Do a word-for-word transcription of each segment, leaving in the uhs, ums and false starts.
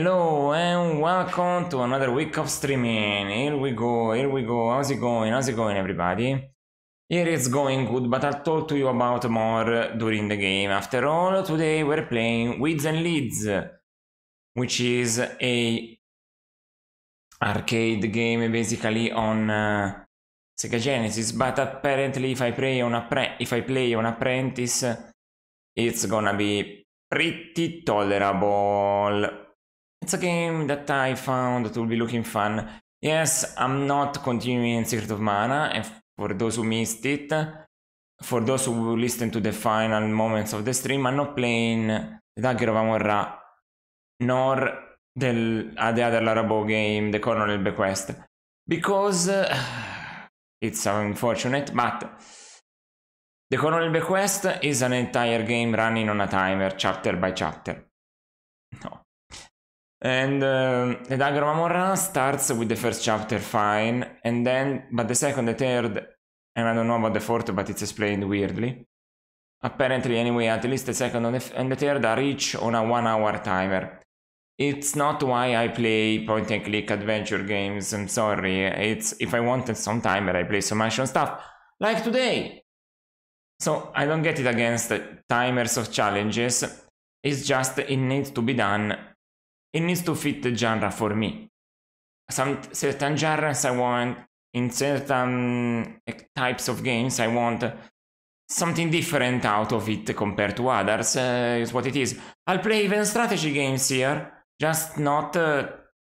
Hello and welcome to another week of streaming. Here we go, here we go. How's it going? How's it going, everybody? Here it's going good, but I'll talk to you about more during the game. After all, today we're playing Weeds and Leads, which is a arcade game basically on uh, Sega Genesis. But apparently, if I play on a if I play on Apprentice, it's gonna be pretty tolerable. It's a game that I found that will be looking fun. Yes, I'm not continuing Secret of Mana, and for those who missed it, for those who listened to the final moments of the stream, I'm not playing the Dagger of Amon-Ra, nor del, uh, the other Larabo game, the Colonel Bequest, because uh, it's unfortunate, but the Colonel Bequest is an entire game running on a timer, chapter by chapter. No. And uh, the Dagger of Amon-Ra starts with the first chapter fine, and then, but the second, the third, and I don't know about the fourth, but it's explained weirdly. Apparently, anyway, at least the second and the, and the third are each on a one hour timer. It's not why I play point and click adventure games, I'm sorry. It's if I wanted some timer, I play some action stuff, like today. So I don't get it against timers of challenges, it's just it needs to be done. It needs to fit the genre for me. Some certain genres I want, in certain types of games I want something different out of it compared to others, uh, is what it is. I'll play even strategy games here, just not uh,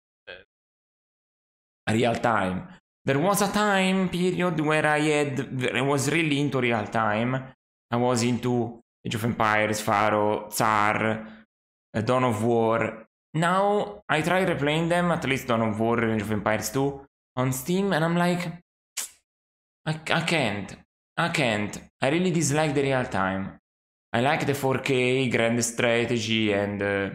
real time. There was a time period where I had, I was really into real time. I was into Age of Empires, Pharaoh, Tsar, uh, Dawn of War. Now, I try replaying them, at least Dawn of War and Age of Empires two, on Steam, and I'm like, I, I can't, I can't. I really dislike the real time. I like the four K, grand strategy, and, uh,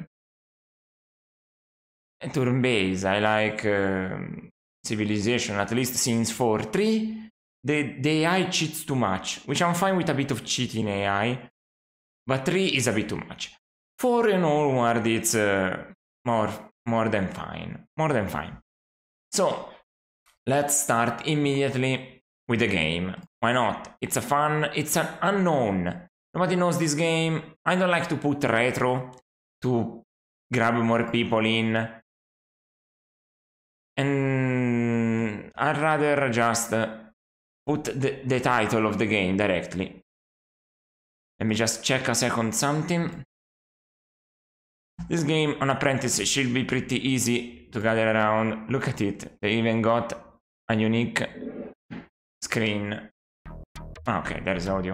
and turn-based. I like uh, Civilization, at least since four. three, the, the A I cheats too much, which I'm fine with a bit of cheating A I, but three is a bit too much. four and onward, it's... Uh, More, more than fine, more than fine. So, let's start immediately with the game. Why not? It's a fun, it's an unknown. Nobody knows this game. I don't like to put retro to grab more people in. And I'd rather just put the, the title of the game directly. Let me just check a second something. This game on Apprentice should be pretty easy to gather around. Look at it. They even got a unique screen. Okay, there's audio.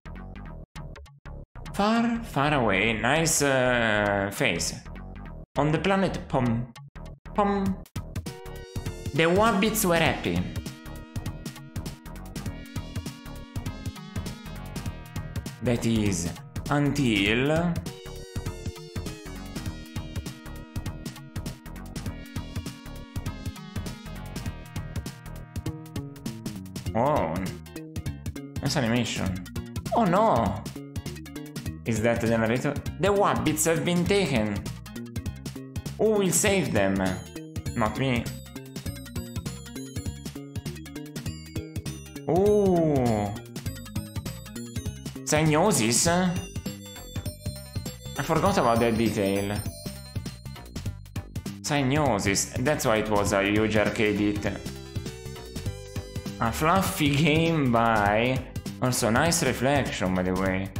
Far, far away. Nice uh, face. On the planet Pom. Pom. The Wabbits were happy. That is until... Oh, nice animation. Oh no! Is that the generator? The Wabbits have been taken! Who will save them? Not me. Ooh! Cyanosis? I forgot about that detail. Cyanosis, that's why it was a huge arcade hit. A fluffy game by... Also, nice reflection, by the way.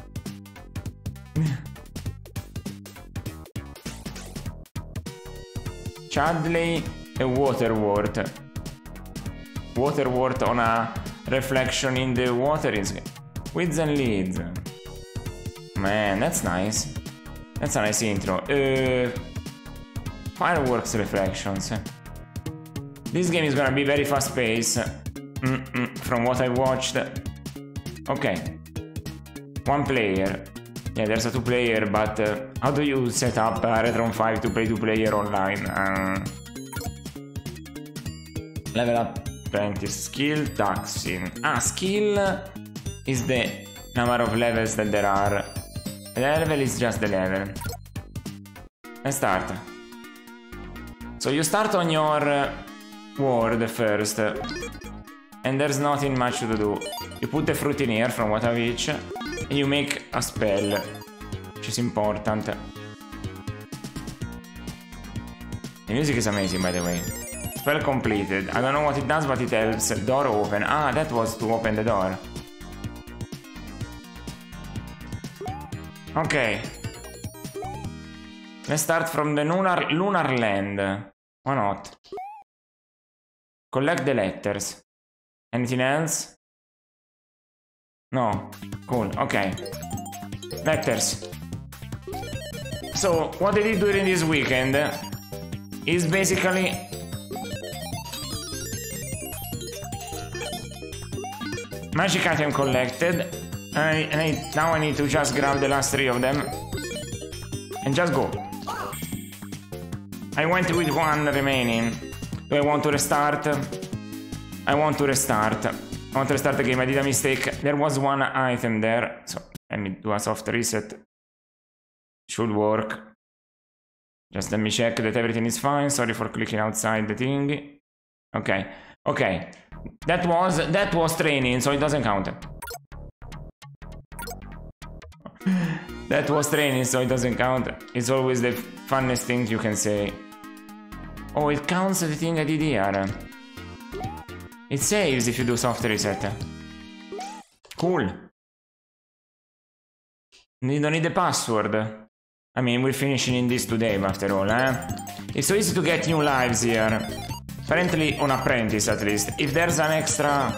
Chadley e Waterworth. Waterworth on a reflection in the water is... Weeds and Leads. Man, that's nice. That's a nice intro. Uh, fireworks reflections. This game is gonna be very fast-paced. Mm-mm, from what I watched. Okay. One player. Yeah, there's a two player, but uh, how do you set up a Retron five to play two player online? Uh, level up Apprentice. Skill taxing. Ah, skill is the number of levels that there are. The level is just the level. Let's start. So you start on your uh, world first, and there's nothing much to do. You put the fruit in here from what I reach, and you make a spell, which is important. The music is amazing, by the way. Spell completed. I don't know what it does, but it helps. Door open. Ah, that was to open the door. Okay. Let's start from the lunar, lunar land. Why not? Collect the letters. Anything else? No. Cool. Okay. Letters. So, what I did during this weekend is basically magic item collected, and, I, and I, now I need to just grab the last three of them and just go. I went with one remaining. Do I want to restart? I want to restart. I want to restart the game. I did a mistake. There was one item there, so let me do a soft reset. Should work. Just let me check that everything is fine. Sorry for clicking outside the thing. Okay, okay. That was that was training, so it doesn't count. That was training, so it doesn't count. It's always the funnest thing you can say. Oh, it counts the thing I did here. It saves if you do soft reset. Cool. You don't need the password. I mean, we're finishing in this today, after all, eh? It's so easy to get new lives here. Apparently on Apprentice, at least. If there's an extra...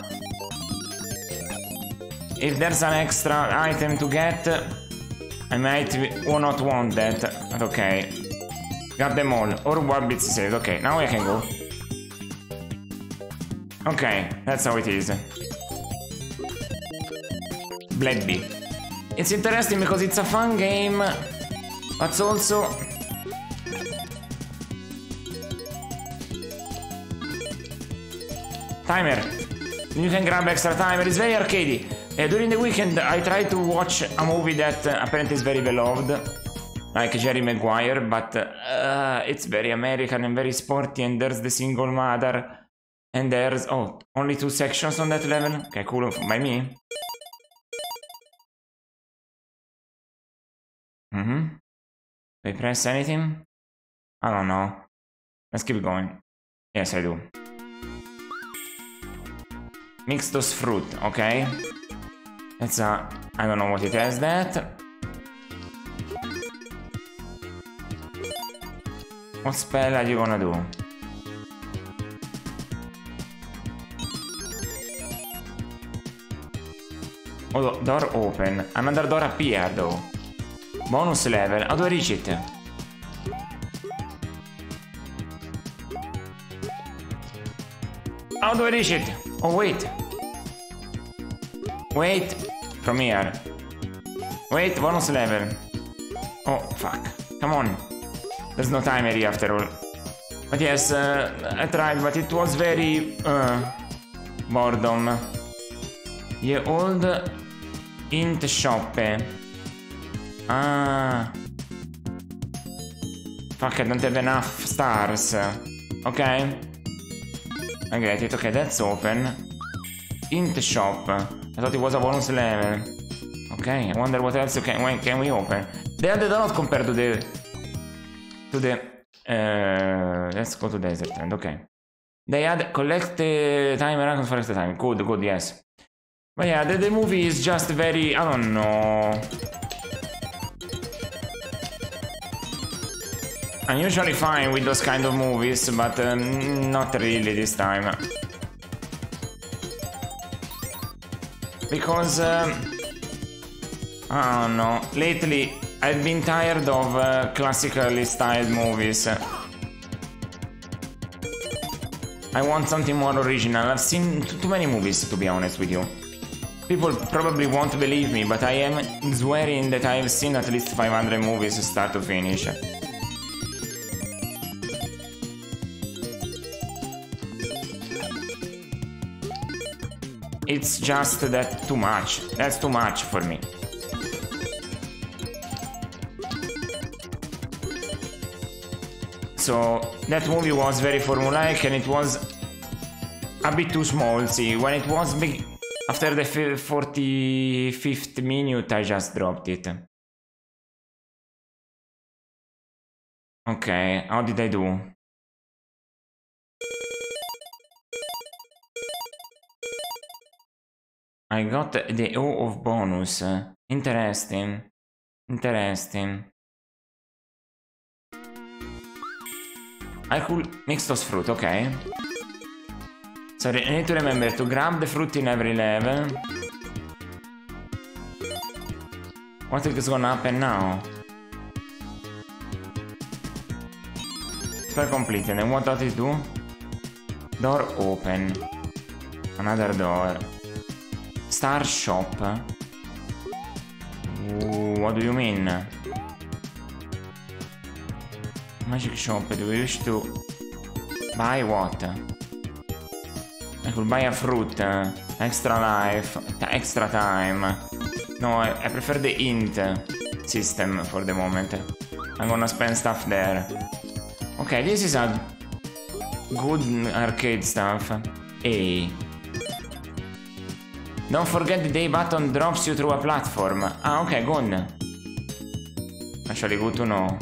If there's an extra item to get, I might or not want that. But okay. Got them all. Or Wabbits saved. Okay, now I can go. Okay, that's how it is. Blebby. It's interesting because it's a fun game, but it's also... Timer. You can grab extra timer. It's very arcadey. Uh, during the weekend, I tried to watch a movie that uh, apparently is very beloved, like Jerry Maguire, but uh, it's very American and very sporty, and there's the single mother, and there's... Oh, only two sections on that level? Okay, cool, by me. Mm-hmm. Do I press anything? I don't know. Let's keep going. Yes, I do. Mix those fruit, okay? That's a... I don't know what it has that. What spell are you gonna do? Oh, door open. Another door appeared though. Bonus level. How do I reach it? How do I reach it? Oh, wait. Wait. From here. Wait, bonus level. Oh, fuck. Come on. There's no timer here after all. But yes, uh, I tried, but it was very... Uh, boredom. Ye old int shop. Ah. Fuck, I don't have enough stars. Okay. I get it. Okay, that's open. Int shop. I thought it was a bonus level. Okay, I wonder what else can, when can we open. They added a lot compared to the... To the... Uh, let's go to Desert End, okay. They add collect the timer icons for extra time. Good, good, yes. But yeah, the, the movie is just very... I don't know... I'm usually fine with those kind of movies, but um, not really this time. Because, um, I don't know, lately I've been tired of uh, classically styled movies. I want something more original. I've seen too many movies, to be honest with you. People probably won't believe me, but I am swearing that I've seen at least five hundred movies start to finish. It's just that too much. That's too much for me. So that movie was very formulaic and it was a bit too small. See, when it was big, after the forty-fifth minute, I just dropped it. Okay, how did I do? I got the O of bonus. Interesting. Interesting. I could mix those fruit, okay. So I need to remember to grab the fruit in every level. What is gonna happen now? Spell completed. And what does it do? Door open. Another door. Star shop. Ooh, what do you mean? Magic shop, do we wish to buy what? I could buy a fruit, uh, extra life, extra time. No, I, I prefer the int system for the moment. I'm gonna spend stuff there. Okay, this is a good arcade stuff. A. Don't forget the day button drops you through a platform. Ah, okay, good. Actually, good to know.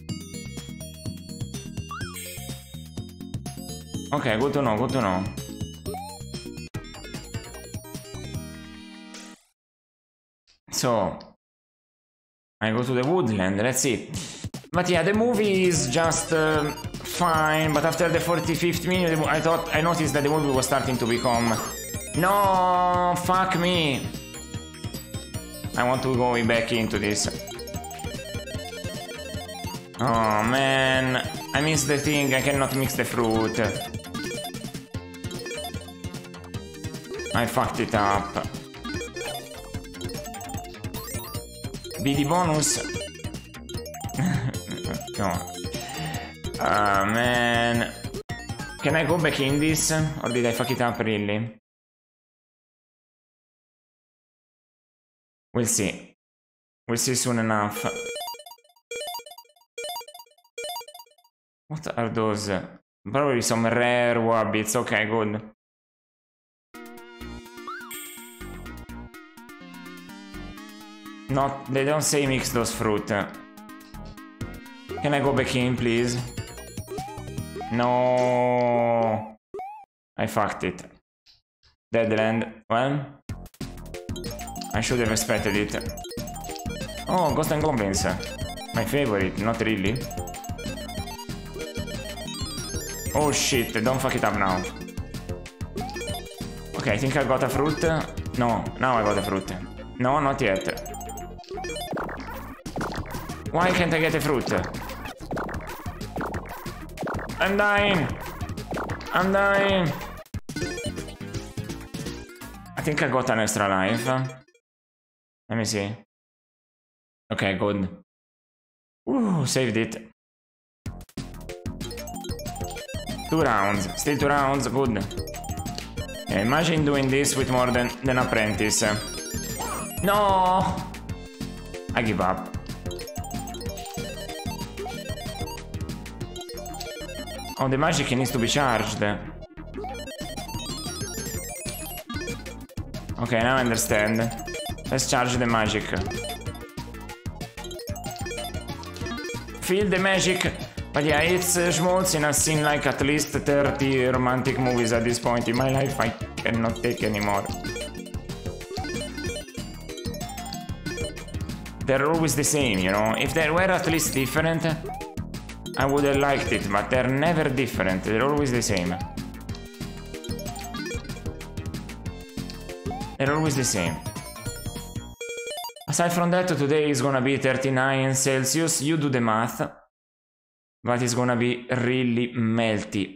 Okay, good to know, good to know. So, I go to the woodland, let's see. But yeah, the movie is just uh, fine, but after the forty-fifth minute, I thought, I noticed that the movie was starting to become... No, fuck me. I want to go back into this. Oh man, I missed the thing, I cannot mix the fruit. I fucked it up. B D bonus? No. Ah, man. Can I go back in this? Or did I fuck it up really? We'll see. We'll see soon enough. What are those? Probably some rare wabbits. Okay, good. Not, they don't say mix those fruit. Can I go back in, please? No. I fucked it. Deadland. Well, I should have expected it. Oh, Ghost and Goblins. My favorite, not really. Oh shit, don't fuck it up now. Okay, I think I got a fruit. No, now I got a fruit. No, not yet. Why can't I get a fruit? I'm dying! I'm dying! I think I got an extra life. Let me see. Okay, good. Ooh, saved it. Two rounds. Still two rounds, good. Yeah, imagine doing this with more than an apprentice. No! I give up. Oh, the magic needs to be charged. Okay, now I understand. Let's charge the magic. Feel the magic. But yeah, it's uh, schmaltz, and I've seen like at least thirty romantic movies at this point in my life. I cannot take anymore. They're always the same, you know? If they were at least different, I would have liked it, but they're never different. They're always the same. They're always the same. Aside from that, today is gonna be thirty-nine Celsius. You do the math. But it's gonna be really melty.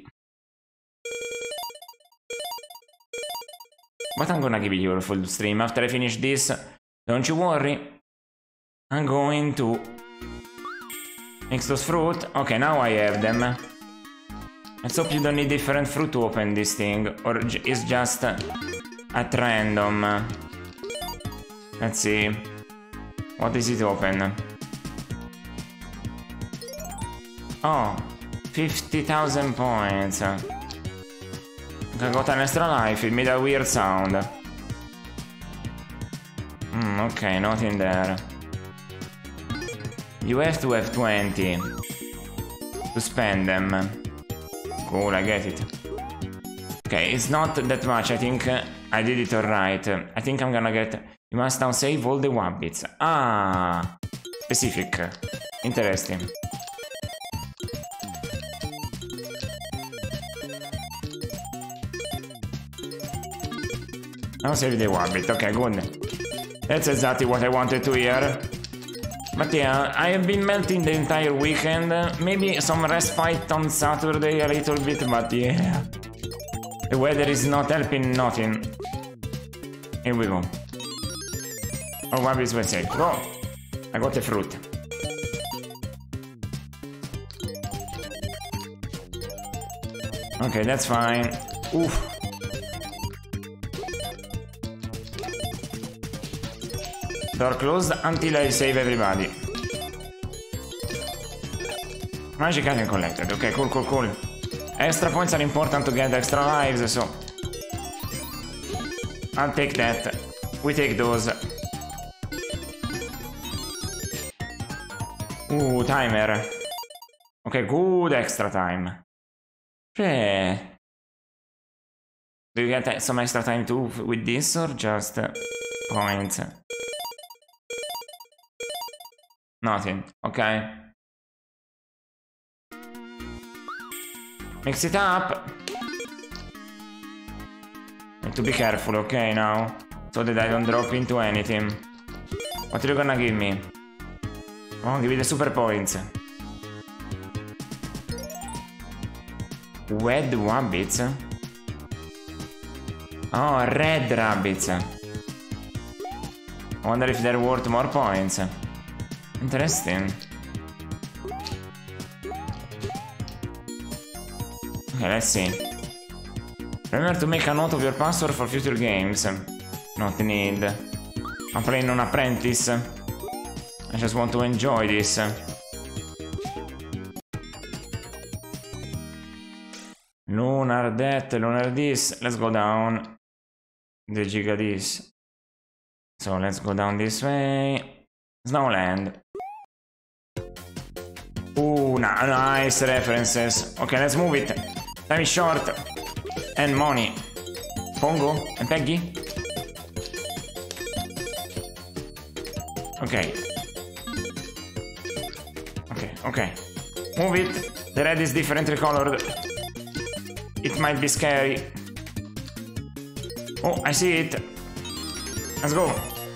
But I'm gonna give you a full stream. After I finish this, don't you worry. I'm going to mix those fruit. Okay, now I have them. Let's hope you don't need different fruit to open this thing. Or it's just at random. Let's see. What is it open? Oh, fifty thousand points. I got an extra life, it made a weird sound. Mm, okay, nothing there. You have to have twenty to spend them. Cool, I get it. Okay, it's not that much, I think uh, I did it alright. I think I'm gonna get... You must now save all the Wabbits. Ah, specific. Interesting. Now save the Wabbit, okay, good. That's exactly what I wanted to hear. But yeah, I have been melting the entire weekend. Maybe some respite on Saturday a little bit, but yeah. The weather is not helping nothing. Here we go. Oh, Wabbits were safe. Go! I got the fruit. Okay, that's fine. Oof. Door closed until I save everybody. Magic item collected. Okay, cool, cool, cool. Extra points are important to get extra lives, so... I'll take that. We take those. Ooh, timer. Okay, good extra time. Yeah. Do you get some extra time too with this or just points? Nothing, okay. Mix it up. Need to be careful, okay, now. So that I don't drop into anything. What are you gonna give me? Oh, give me the super points. Red Wabbits? Oh, red rabbits. I wonder if they're worth more points. Interesting. Okay, let's see. Remember to make a note of your password for future games. Not need. I'm playing on Apprentice. I just want to enjoy this. Lunar that, lunar this. Let's go down. The giga this. So let's go down this way. Snowland. Ooh, nice references. Okay, let's move it. Time is short. And money. Pongo and Peggy. Okay. Okay, okay. Move it. The red is differently colored. It might be scary. Oh, I see it. Let's go.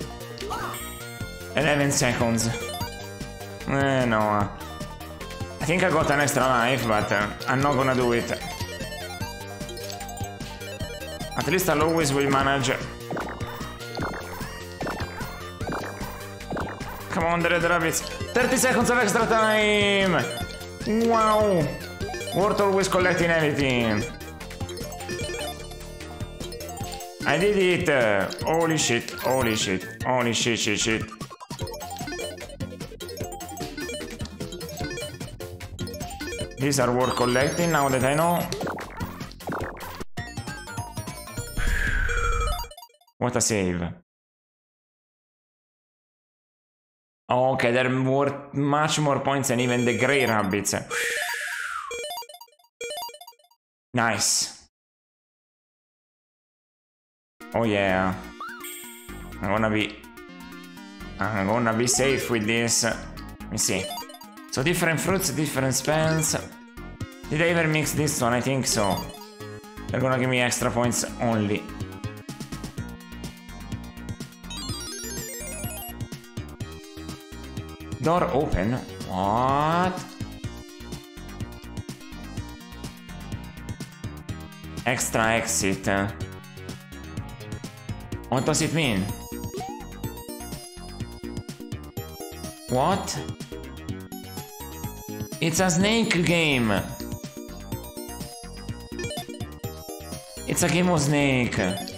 eleven seconds. Eh, no. I think I got an extra life, but uh, I'm not gonna do it. At least I'll always will manage. Come on, the red rabbits. thirty seconds of extra time. Wow. Worth always collecting everything. I did it. Uh, holy shit. Holy shit. Holy shit, shit, shit. These are worth collecting now that I know. What a save. Okay, they're worth much more points than even the grey rabbits. Nice. Oh yeah. I'm gonna be... I'm gonna be safe with this. Let me see. So different fruits, different spells. Did I ever mix this one? I think so. They're gonna give me extra points only. Door open? What? Extra exit. What does it mean? What? It's a snake game. It's a game of snake.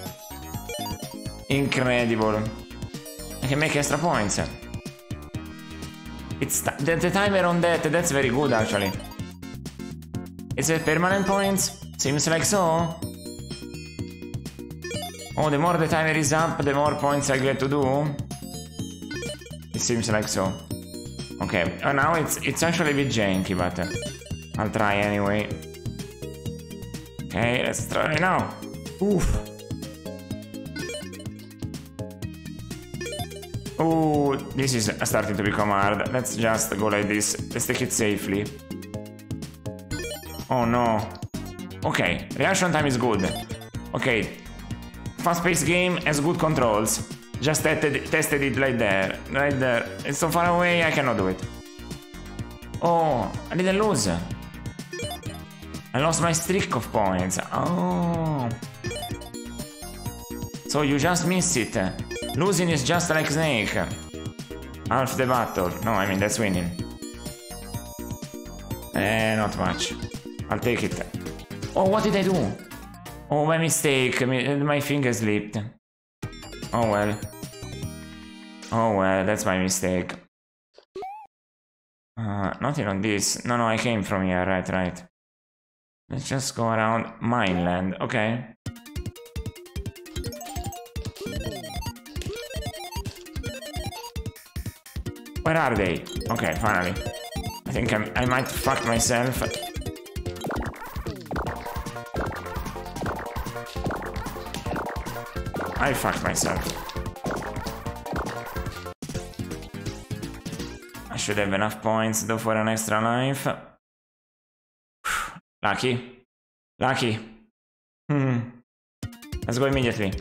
Incredible. I can make extra points. It's the, the timer on that, that's very good actually. Is it permanent points? Seems like so. Oh, the more the timer is up, the more points I get to do. It seems like so. Okay, oh, now it's it's actually a bit janky, but uh, I'll try anyway. Okay, let's try now. Oof. Oh, this is starting to become hard. Let's just go like this. Let's take it safely. Oh no. Okay, reaction time is good. Okay, fast-paced game has good controls. Just tested, tested it right there, right there. It's so far away, I cannot do it. Oh, I didn't lose. I lost my streak of points. Oh. So you just missed it. Losing is just like Snake. Half the battle. No, I mean, that's winning. Eh, not much. I'll take it. Oh, what did I do? Oh, my mistake. My finger slipped. Oh well. Oh well, that's my mistake. Uh, nothing on this. No, no, I came from here. Right, right. Let's just go around Mineland. Okay. Where are they? Okay, finally. I think I'm, I might fuck myself. I fucked myself. I should have enough points though for an extra life. Lucky. Lucky. Hmm. Let's go immediately.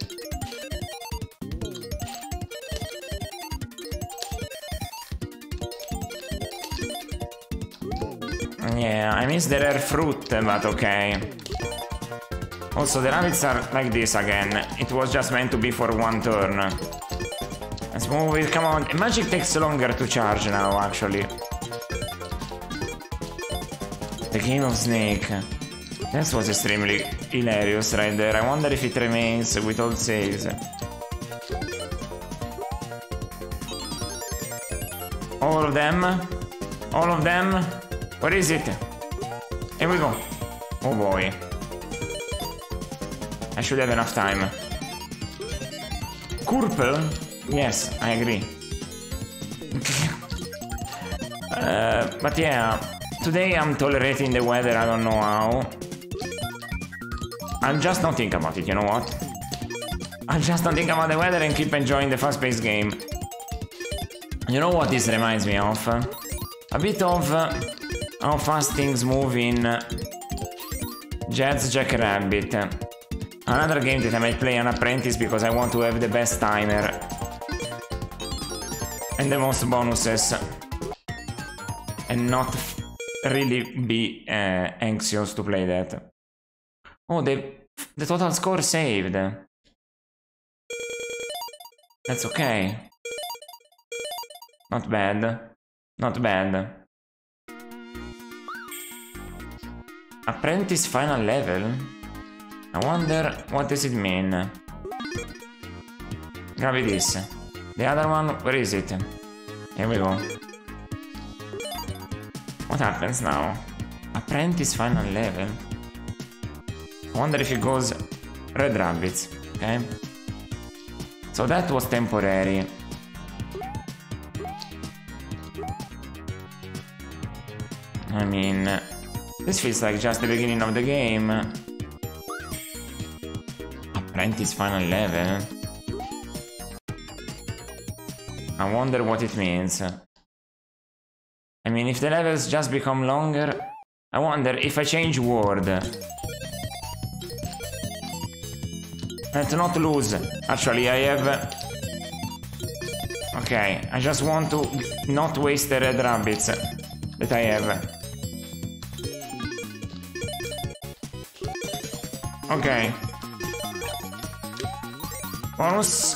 Yeah, I miss the rare fruit, but okay. Also, the rabbits are like this again. It was just meant to be for one turn. Let's move it, come on. Magic takes longer to charge now, actually. The game of Snake. That was extremely hilarious right there. I wonder if it remains with old saves. All of them? All of them? Where is it? Here we go. Oh boy. I should have enough time. Kurple? Yes, I agree. uh, but yeah, today I'm tolerating the weather, I don't know how. I'll just not think about it, you know what? I'll just not think about the weather and keep enjoying the fast-paced game. You know what this reminds me of? A bit of uh, how fast things move in uh, Jed's Jackrabbit. Another game that I might play on Apprentice because I want to have the best timer and the most bonuses and not really be uh, anxious to play that. Oh, the, the total score saved. That's okay. Not bad. Not bad. Apprentice final level? I wonder what does it mean. Grab this. The other one, where is it? Here we go. What happens now? Apprentice final level? I wonder if it goes Red Rabbits, okay? So that was temporary. I mean, this feels like just the beginning of the game. Apprentice final level? I wonder what it means. I mean, if the levels just become longer, I wonder if I change word. And to not lose. Actually, I have... Okay, I just want to not waste the red rabbits that I have. Okay. Bonus.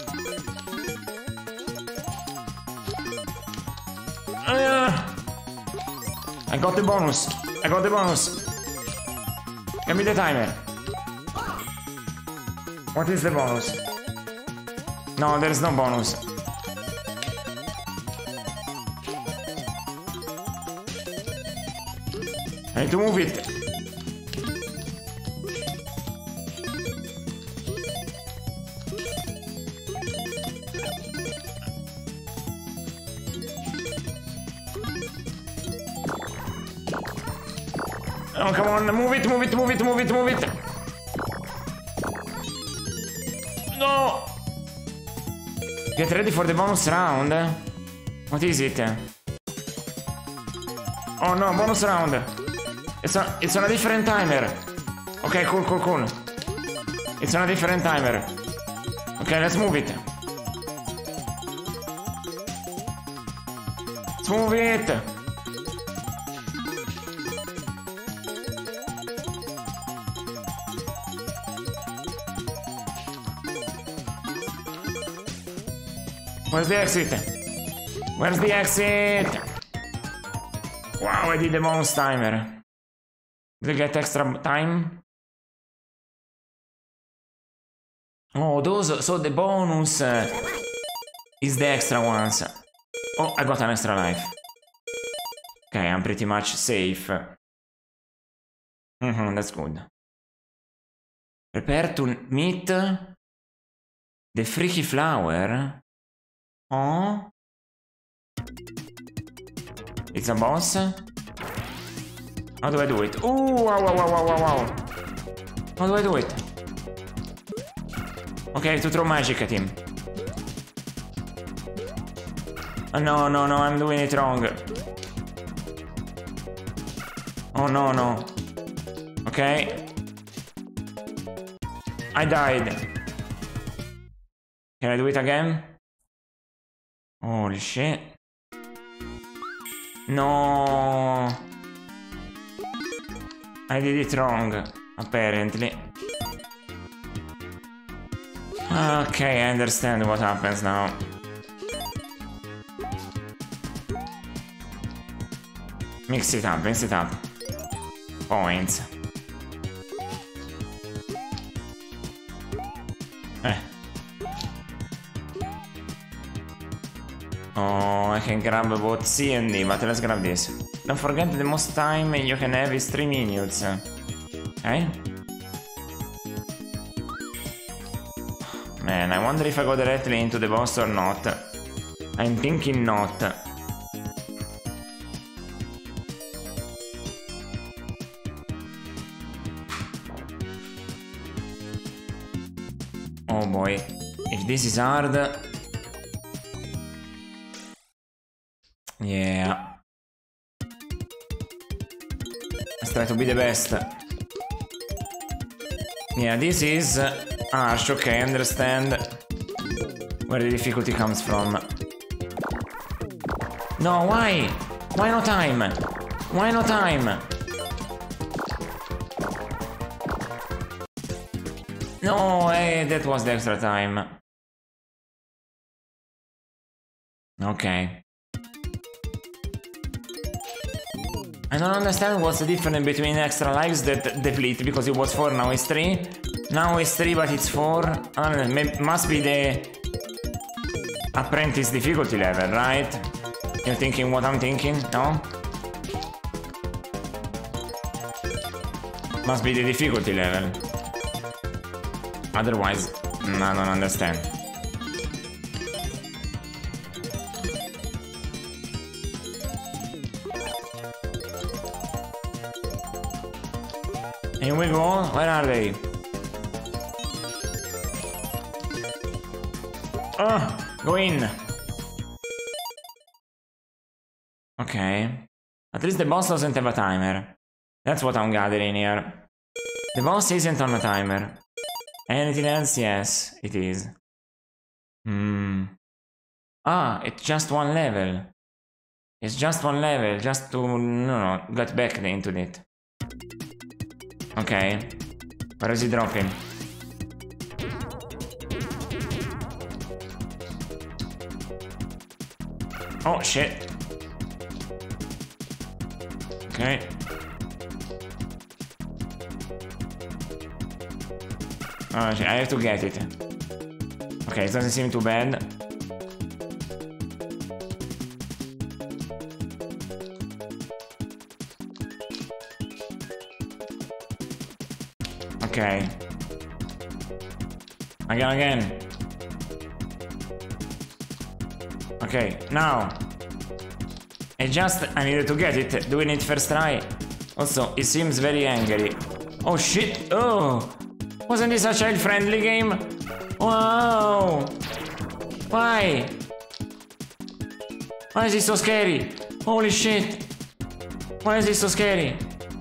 Uh, I got the bonus. I got the bonus. Give me the timer. What is the bonus? No, there is no bonus. I need to move it. Oh, come on, move it, move it, move it, move it, move it. No! Get ready for the bonus round. What is it? Oh no, bonus round. It's on, it's on a different timer. Okay, cool, cool, cool. It's on a different timer. Okay, let's move it. Let's move it. Where's the exit? Where's the exit? Wow, I did the bonus timer. Did I get extra time? Oh, those, so the bonus uh, is the extra ones. Oh, I got an extra life. Okay, I'm pretty much safe. Mm-hmm, that's good. Prepare to meet the freaky flower. Oh. It's a boss. How do I do it? Oh, wow, wow, wow, wow, wow. How do I do it? Okay, to throw magic at him. Oh, no, no, no, I'm doing it wrong. Oh, no, no. Okay. I died. Can I do it again? Holy shit. No. I did it wrong, apparently. Okay, I understand what happens now. Mix it up, mix it up. Points. Eh. Oh, I can grab both C and D, but let's grab this. Don't forget the most time you can have is three minutes. Okay? Man, I wonder if I go directly into the boss or not. I'm thinking not. Oh boy, if this is hard... Yeah. Let's try to be the best. Yeah, this is harsh, okay, I understand where the difficulty comes from. No, why? Why no time? Why no time? No, hey, that was the extra time. Okay. I don't understand what's the difference between extra lives that deplete, because it was four, now it's three. Now it's three, but it's four. I don't know, it must be the apprentice difficulty level, right? You're thinking what I'm thinking? No? Must be the difficulty level. Otherwise, I don't understand. Here we go. Where are they? Oh, go in. Okay. At least the boss doesn't have a timer. That's what I'm gathering here. The boss isn't on a timer. Anything else? Yes, it is. Hmm. Ah, it's just one level. It's just one level, just to, no, no, get back into it. Okay. Where is he dropping? Oh, shit. Okay. Oh, I have to get it. Okay, it doesn't seem too bad. Okay. Again, again. Okay, now. I just, I needed to get it. Doing it first try. Also, he seems very angry. Oh shit! Oh! Wasn't this a child-friendly game? Wow! Why? Why is it so scary? Holy shit! Why is it so scary?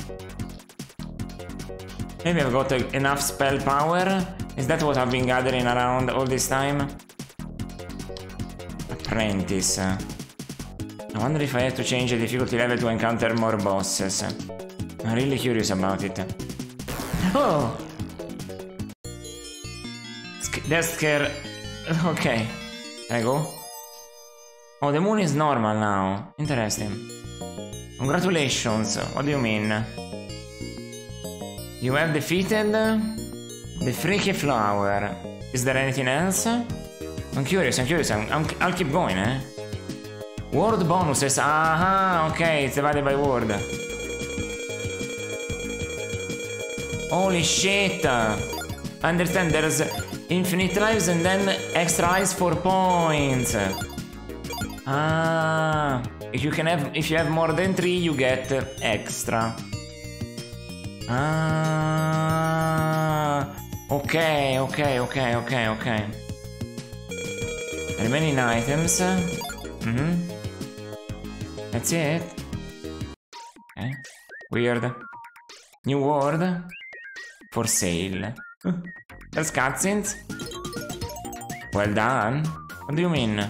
Maybe I've got uh, enough spell power? Is that what I've been gathering around all this time? Apprentice. I wonder if I have to change the difficulty level to encounter more bosses. I'm really curious about it. Oh! That's scare. Okay. There I go. Oh, the moon is normal now. Interesting. Congratulations. What do you mean? You have defeated the Freaky Flower. Is there anything else? I'm curious, I'm curious. I'm, I'm, I'll keep going, eh? Word bonuses. Aha, okay, it's divided by word. Holy shit. I understand, there's infinite lives and then extra lives for points. Ah, if you can have, if you have more than three, you get extra. Ah, okay, okay, okay, okay, okay. Remaining items. Mm-hmm. That's it. Okay. Weird. New word. For sale. There's cutscenes. Well done. What do you mean?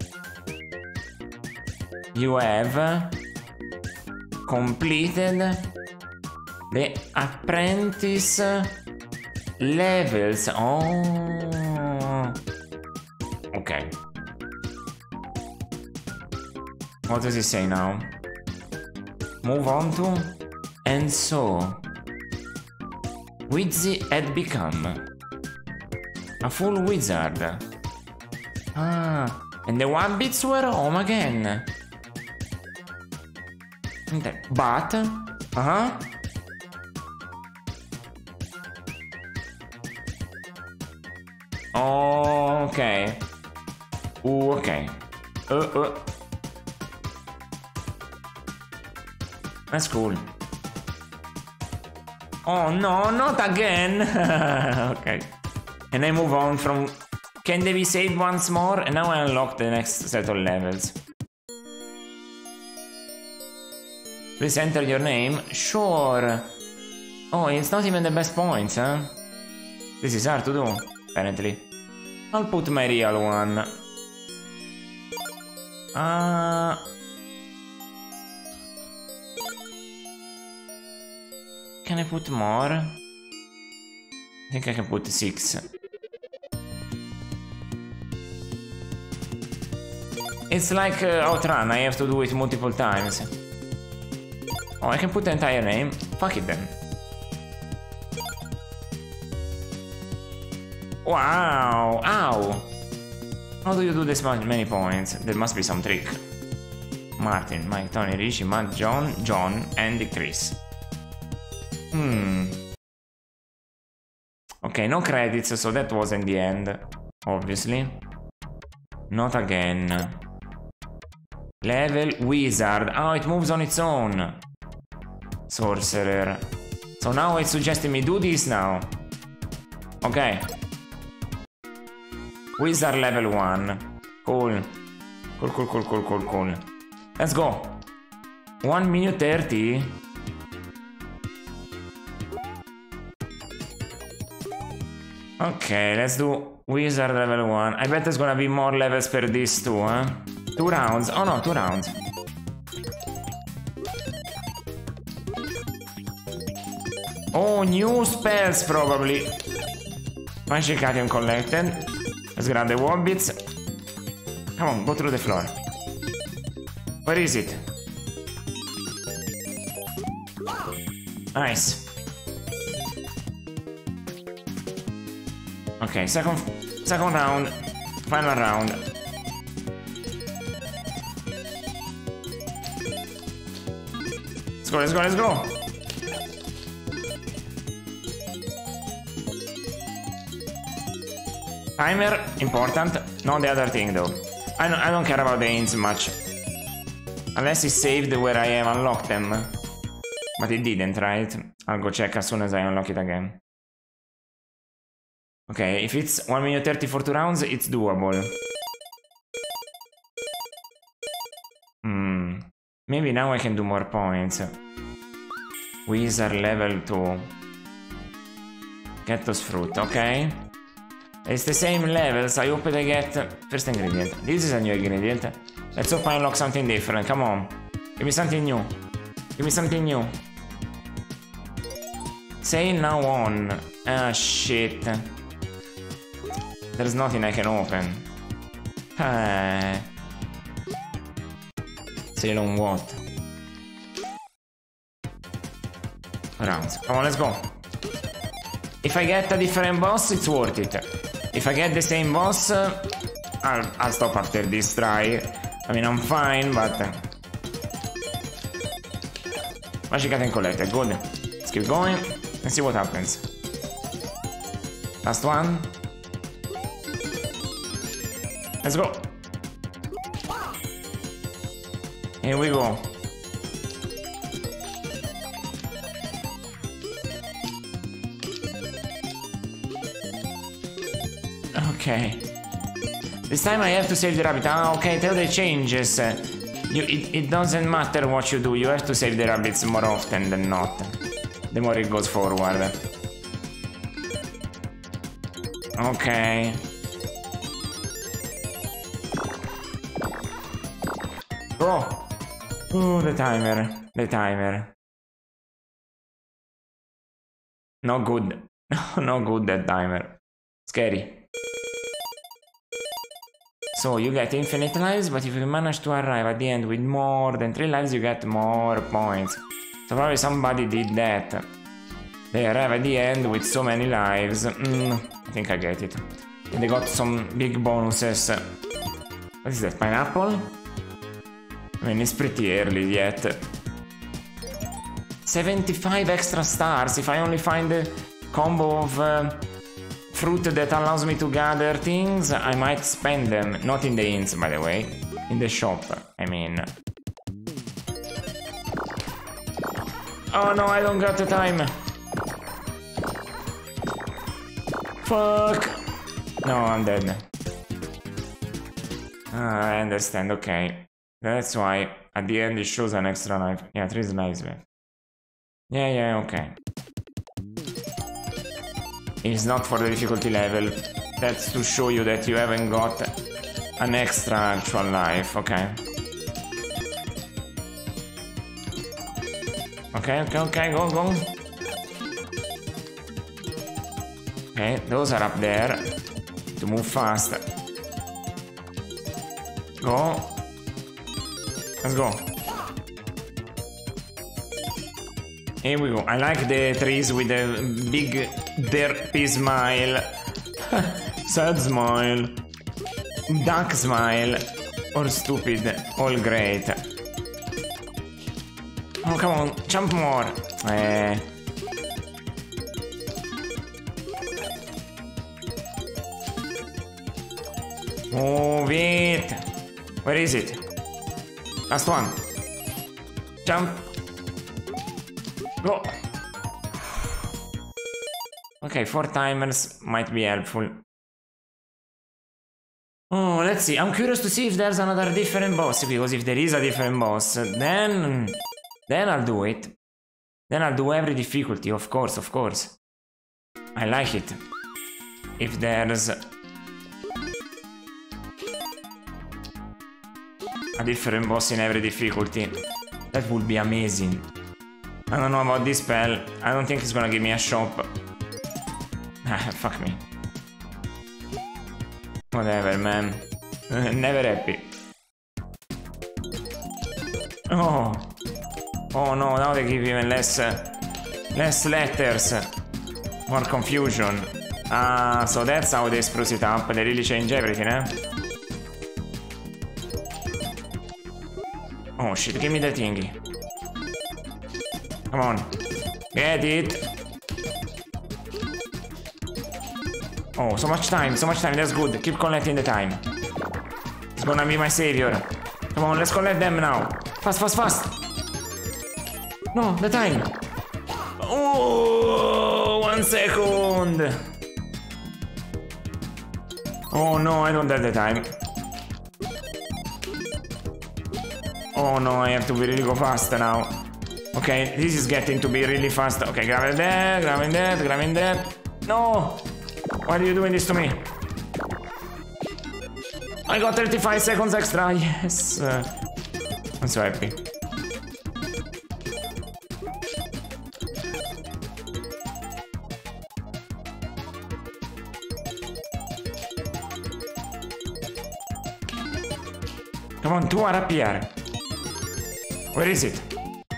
You have completed the apprentice levels. Oh. Okay. What does it say now? Move on to. And so Wizzy had become a full wizard. Ah, and the Wabbits were home again. But, uh-huh. Oh, okay. Ooh, okay. Uh, uh. That's cool. Oh no, not again! Okay. And I move on from... Can they be saved once more? And now I unlock the next set of levels. Please enter your name. Sure. Oh, it's not even the best points, huh? This is hard to do, apparently. I'll put my real one. Uh... Can I put more? I think I can put six. It's like uh, Outrun, I have to do it multiple times. Oh, I can put the entire name. Fuck it then. Wow! Ow! How do you do this many points? There must be some trick. Martin, Mike, Tony, Richie, Matt, John, John, Andy, Chris. Hmm. Okay, no credits, so that wasn't the end. Obviously. Not again. Level Wizard. Oh, it moves on its own. Sorcerer. So now it's suggesting me do this now. Okay. Wizard level one. Cool. Cool, cool, cool, cool, cool, cool. Let's go. one minute thirty. Okay, let's do Wizard level one. I bet there's gonna be more levels per this too, huh? Two rounds. Oh no, two rounds. Oh, new spells probably. Magic item collected. Let's grab the Wobbits. Come on, go through the floor. Where is it? Nice. Okay, second second round. Final round. Let's go, let's go, let's go. Timer, important. Not the other thing though. I don't, I don't care about the hints much. Unless it's saved where I have unlocked them. But it didn't, right? I'll go check as soon as I unlock it again. Okay, if it's one minute thirty for two rounds, it's doable. Hmm. Maybe now I can do more points. Wizard level two. Get those fruit, okay? It's the same levels, I hope that I get first ingredient. This is a new ingredient. Let's hope I unlock something different, come on. Give me something new. Give me something new. Say now on. Ah, shit. There's nothing I can open. Ah. Say on what? Rounds. Come on, let's go. If I get a different boss, it's worth it. If I get the same boss, uh, I'll, I'll stop after this try. I mean, I'm fine, but... Uh, magic item collected, good. Let's keep going and see what happens. Last one. Let's go. Here we go. Okay. This time I have to save the rabbit. Ah, okay, tell the changes. Uh, you, it, it doesn't matter what you do, you have to save the rabbits more often than not. The more it goes forward. Okay. Go! Oh, the timer. The timer. Not good. Not good, that timer. Scary. So you get infinite lives, but if you manage to arrive at the end with more than three lives, you get more points. So probably somebody did that. They arrive at the end with so many lives. Mm, I think I get it. And they got some big bonuses. What is that, pineapple? I mean, it's pretty early yet. seventy-five extra stars if I only find a combo of... Uh, fruit that allows me to gather things, I might spend them. Not in the inns, by the way. In the shop, I mean. Oh no, I don't got the time. Fuck. No, I'm dead. Ah, I understand, okay. That's why at the end it shows an extra life. Yeah, three lives left. Yeah, yeah, okay. It's not for the difficulty level. That's to show you that you haven't got an extra actual life, okay. Okay, okay, okay, go, go. Okay, those are up there. To move fast. Go. Let's go. Here we go. I like the trees with a big derpy smile. Sad smile. Duck smile. Or stupid. All great. Oh, come on. Jump more. Eh. Move it. Where is it? Last one. Jump. Go. Okay, four timers might be helpful. Oh, let's see. I'm curious to see if there's another different boss, because if there is a different boss, then... Then I'll do it. Then I'll do every difficulty, of course, of course. I like it. If there's... a different boss in every difficulty, that would be amazing. I don't know about this spell. I don't think it's gonna give me a shop. Ah, fuck me. Whatever, man. Never happy. Oh. Oh no, now they give even less... Uh, less letters. More confusion. Ah, so that's how they spruce it up. They really change everything, eh? Oh shit, give me the thingy. Come on. Get it. Oh, so much time, so much time, that's good. Keep collecting the time. It's gonna be my savior. Come on, let's collect them now. Fast, fast, fast. No, the time. Oh, one second. Oh no, I don't have the time. Oh no, I have to be really go fast now. Okay, this is getting to be really fast. Okay, grabbing that, grabbing that, grabbing that. No! Why are you doing this to me? I got thirty-five seconds extra, yes! Uh, I'm so happy. Come on, two are up here. Where is it?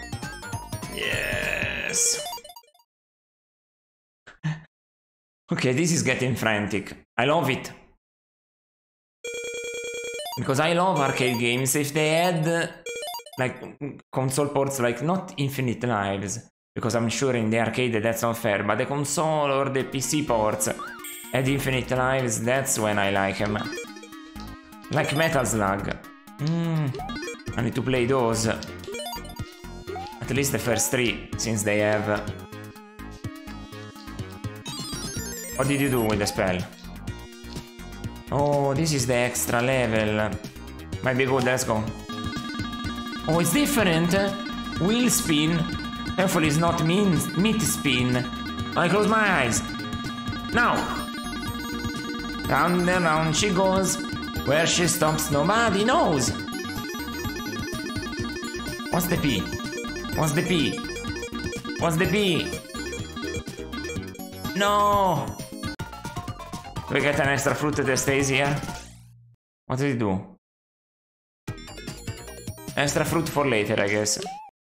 Yes. Okay, this is getting frantic. I love it. Because I love arcade games. If they had like console ports, like not infinite lives, because I'm sure in the arcade that's not fair, but the console or the P C ports had infinite lives, that's when I like them. Like Metal Slug. Mm, I need to play those. At least the first three, since they have... What did you do with the spell? Oh, this is the extra level. Might be good, let's go. Oh, it's different. Wheel spin. Hopefully it's not mean meat spin. I close my eyes. Now. Round and round she goes. Where she stops, nobody knows. What's the P? What's the P? What's the P? No! Do we get an extra fruit that stays here? What did it do? Extra fruit for later, I guess.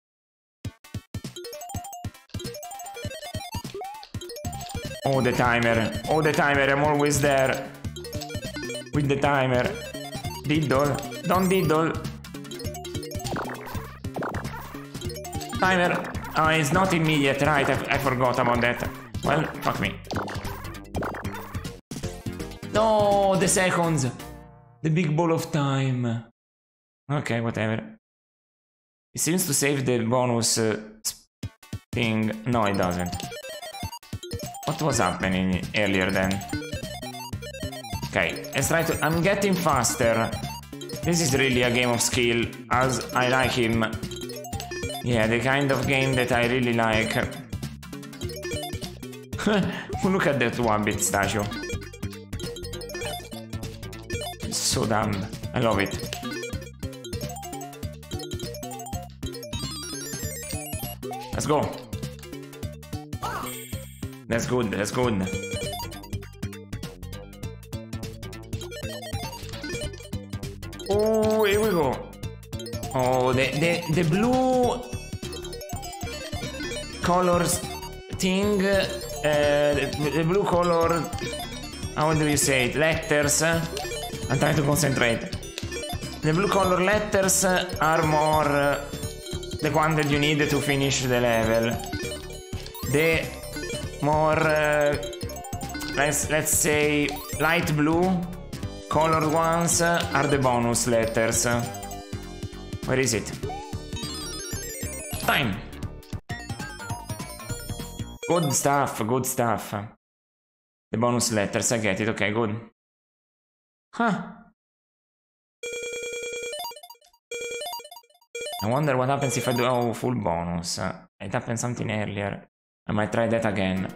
Oh, the timer. Oh, the timer. I'm always there. With the timer. Diddle. Don't diddle. Timer. Oh, it's not immediate, right? I, I forgot about that. Well, fuck me. No, the seconds. The big ball of time. Okay, whatever. It seems to save the bonus uh, thing. No, it doesn't. What was happening earlier then? Okay, let's try to... I'm getting faster. This is really a game of skill, as I like him. Yeah, the kind of game that I really like. Look at that one-bit statue. So dumb. I love it. Let's go. That's good, that's good. Oh, here we go. Oh, the, the, the blue colors thing, uh, the, the blue color, how do you say it, letters, I'm trying to concentrate. The blue color letters are more uh, the one that you need to finish the level. The more, uh, let's, let's say, light blue colored ones are the bonus letters. Where is it? Time! Good stuff, good stuff. The bonus letters, I get it, okay, good. Huh. I wonder what happens if I do oh, full bonus. It happened something earlier. I might try that again.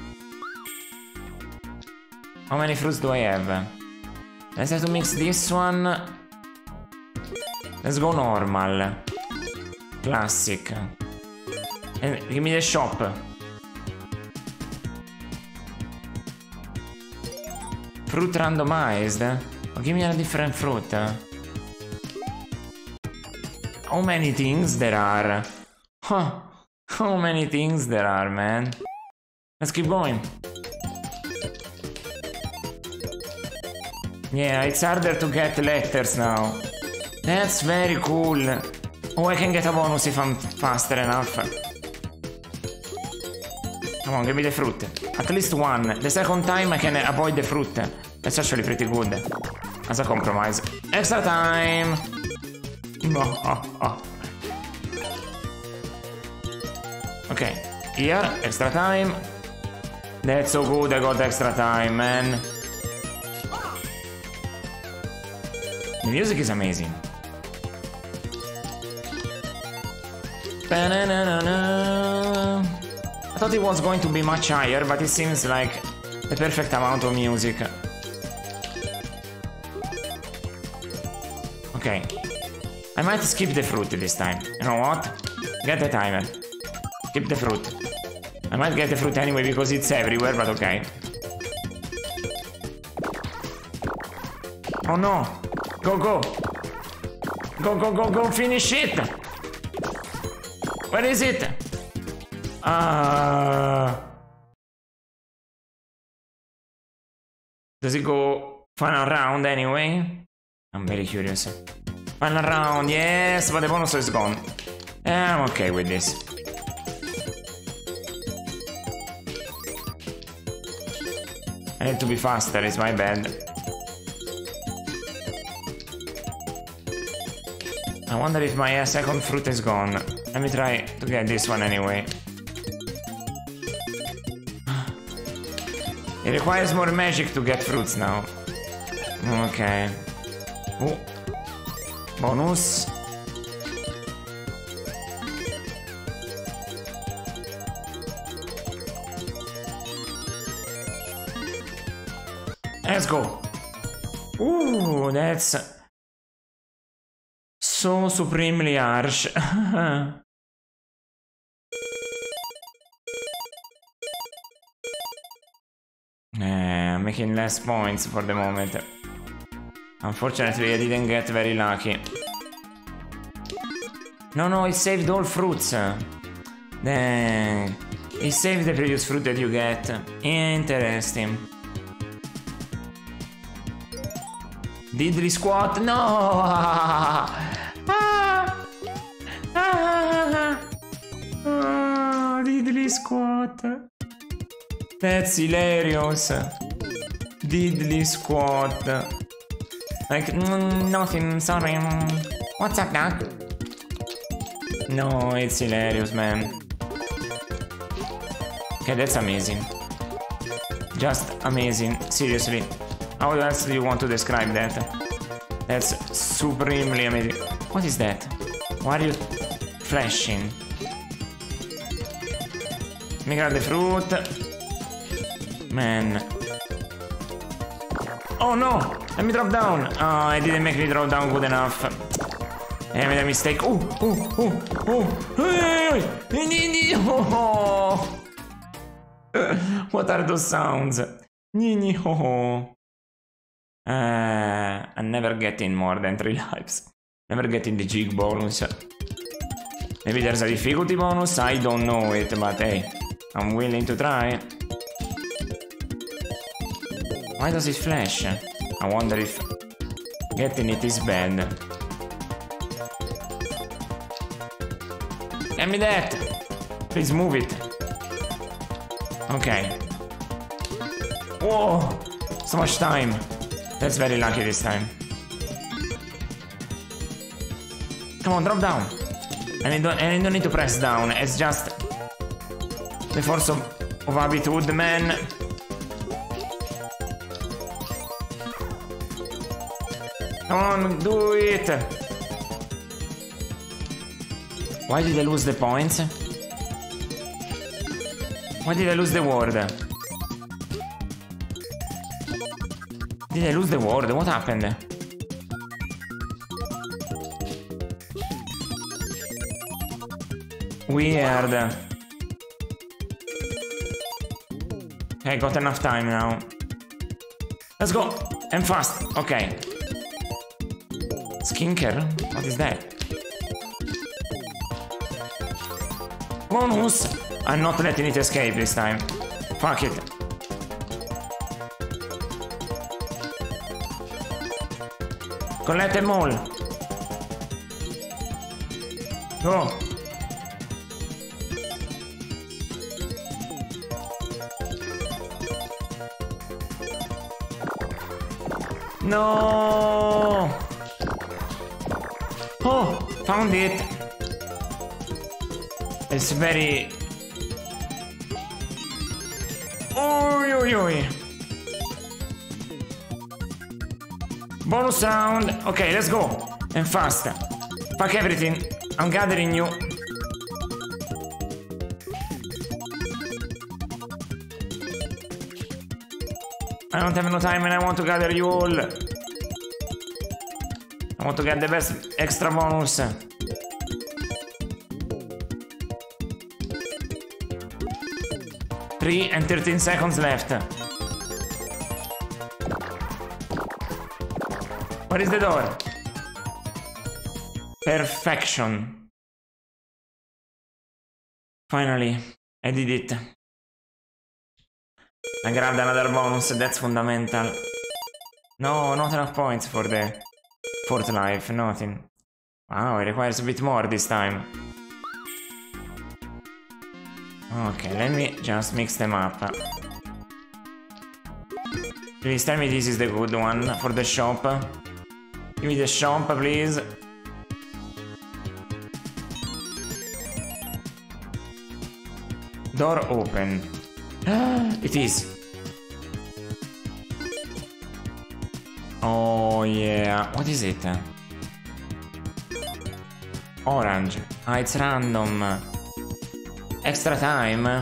How many fruits do I have? Let's have to mix this one. Let's go normal. Classic. And give me the shop. Fruit randomized? Oh, give me a different fruit. How many things there are? Huh. How many things there are, man. Let's keep going. Yeah, it's harder to get letters now. That's very cool. Oh, I can get a bonus if I'm faster enough. Come on, give me the fruit. At least one. The second time I can avoid the fruit. That's actually pretty good. As a compromise. Extra time! Ok, here, extra time. That's so good, I got extra time, man. The music is amazing. I thought it was going to be much higher, but it seems like the perfect amount of music. Okay. I might skip the fruit this time. You know what? Get the timer. Skip the fruit. I might get the fruit anyway because it's everywhere, but okay. Oh no! Go, go! Go, go, go, go, finish it! Where is it? Uh... Does it go final round anyway? I'm very curious. Final round, yes, but the bonus is gone. I'm okay with this. I need to be faster, it's my bad. I wonder if my second fruit is gone. Let me try to get this one anyway. It requires more magic to get fruits now. Okay. Oh. Bonus. Let's go. Ooh, that's so supremely harsh. I'm making less points for the moment. Unfortunately, I didn't get very lucky. No, no, it saved all fruits. Dang. It saved the previous fruit that you get. Interesting. Diddly squat. No! Ah! Ah! Oh, diddly squat. That's hilarious. Diddly squat. Like, mm, nothing, sorry. What's up, Doc? No, it's hilarious, man. Okay, that's amazing. Just amazing, seriously. How else do you want to describe that? That's supremely amazing. What is that? Why are you flashing? Let me grab the fruit. Man. Oh no! Let me drop down! Oh, I didn't make me drop down good enough. I made a mistake. Oh, oh, oh, oh. What are those sounds? Uh, I'm never getting more than three lives. Never getting the jig bonus. Maybe there's a difficulty bonus? I don't know it, but hey, I'm willing to try. Why does it flash? I wonder if getting it is bad. Give me that! Please move it. Okay. Whoa! So much time. That's very lucky this time. Come on, drop down. And I don't, and I don't need to press down. It's just the force of, of habitude, man. Come on, do it. Why did I lose the points? Why did I lose the word? Did I lose the word? What happened? Weird. Okay, I got enough time now. Let's go. And fast. Okay. Skincare? What is that? Bonus! I'm not letting it escape this time. Fuck it. Collect them all. Go. No. Oh, found it. It's very Ui ui ui. Bonus round. Okay, let's go. And fast. Fuck everything. I'm gathering you. I don't have no time and I want to gather you all. I want to get the best extra bonus. Three and thirteen seconds left. Where is the door? Perfection. Finally, I did it. I grabbed another bonus, that's fundamental. No, not enough points for the fourth life, nothing. Wow, it requires a bit more this time. Okay, let me just mix them up. Please tell me this is the good one for the shop. Give me the shop, please. Door open. It is. Oh yeah. What is it? Orange. Ah, it's random. Extra time.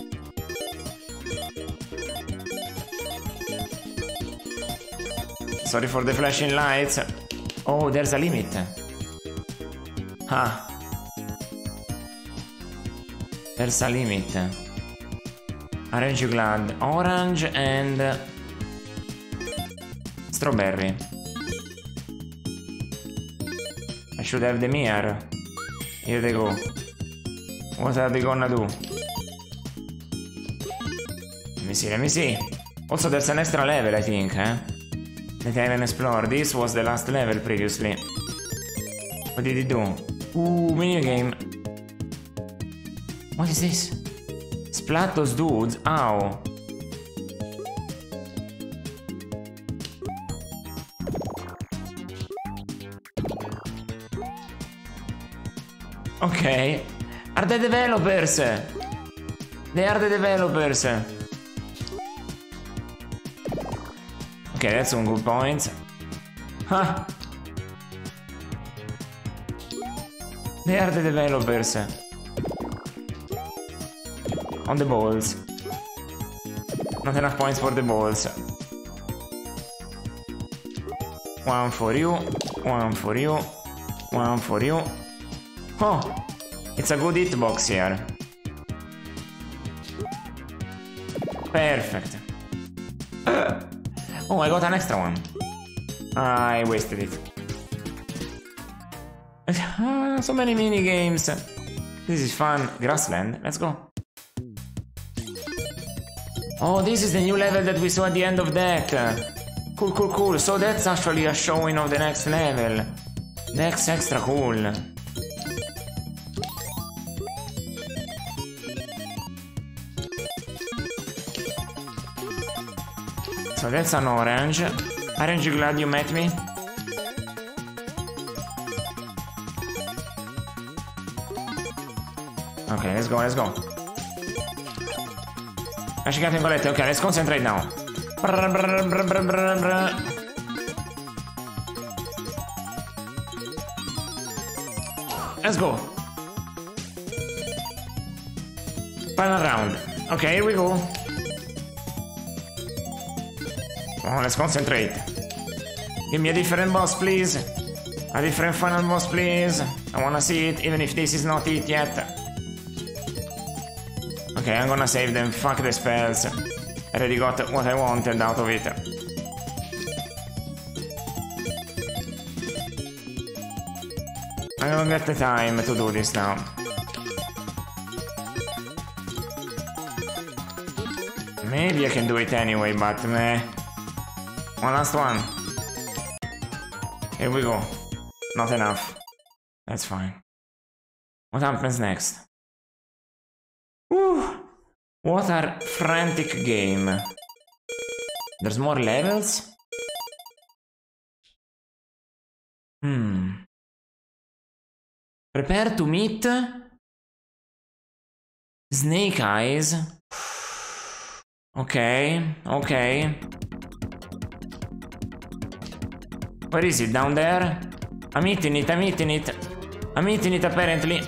Sorry for the flashing lights. Oh, there's a limit. Ah. There's a limit. Aren't you glad? Orange and strawberry. I should have the mirror. Here they go. What are they gonna do? Let me see, let me see. Also, there's an extra level, I think, eh? That I haven't explored. This was the last level previously. What did it do? Ooh, minigame. What is this? Splat those dudes. Ow. Okay. Are the developers? They are the developers. Okay, that's some good points. Huh. They are the developers. On the balls. Not enough points for the balls. One for you. One for you. One for you. Oh! It's a good hitbox here. Perfect. Uh. Oh, I got an extra one. I wasted it. Uh, so many mini games. This is fun. Grassland. Let's go. Oh, this is the new level that we saw at the end of that. Cool, cool, cool. So that's actually a showing of the next level. That's extra cool. So that's an orange. Aren't you glad you met me? Okay, let's go, let's go. Lascia che golette, okay, let's concentrate now. Brr, brr, brr, brr, brr, brr. Let's go. Final round. Okay, here we go. Oh, let's concentrate. Give me a different boss, please. A different final boss, please. I wanna see it, even if this is not it yet. Okay, I'm gonna save them. Fuck the spells. I already got what I wanted out of it. I don't get the time to do this now. Maybe I can do it anyway, but meh. One last one. Here we go. Not enough. That's fine. What happens next? Woo! What a frantic game. There's more levels? Hmm. Prepare to meet Snake Eyes. Ok, ok. Where is it? Down there? I'm hitting it, I'm hitting it. I'm hitting it apparently.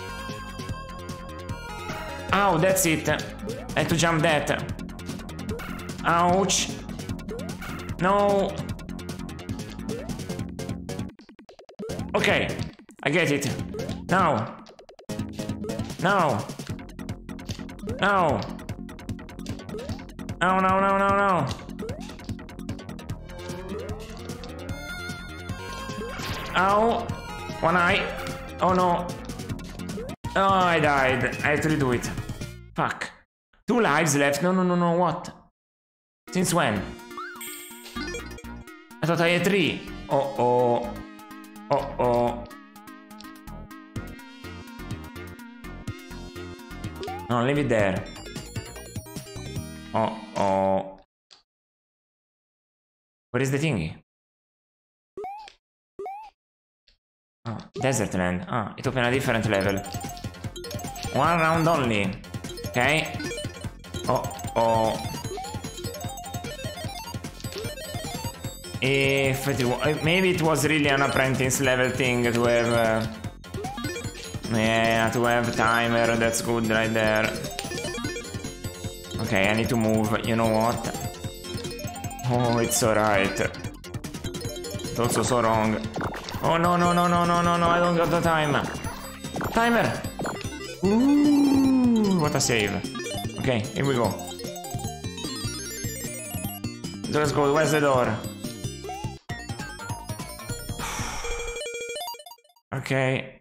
Oh, that's it. I had to jump that. Ouch. No. Okay, I get it. Now. No. No. No, no, no, no, no. Ow. One eye. Oh no. Oh, I died. I had to redo it. Fuck. Two lives left. No, no, no, no. What? Since when? I thought I had three. Oh, oh. Oh, oh. No, leave it there. Oh, oh. Where is the thingy? Oh, desert land. Ah, it opened a different level. One round only. Okay. Oh, oh. If it maybe it was really an apprentice level thing to have. Uh, yeah, to have timer. That's good right there. Okay, I need to move. You know what? Oh, it's alright. It's also so wrong. Oh no no no no no no no! I don't got the time. Timer. Ooh, what a save. Okay, here we go. Let's go. Where's the door? Okay.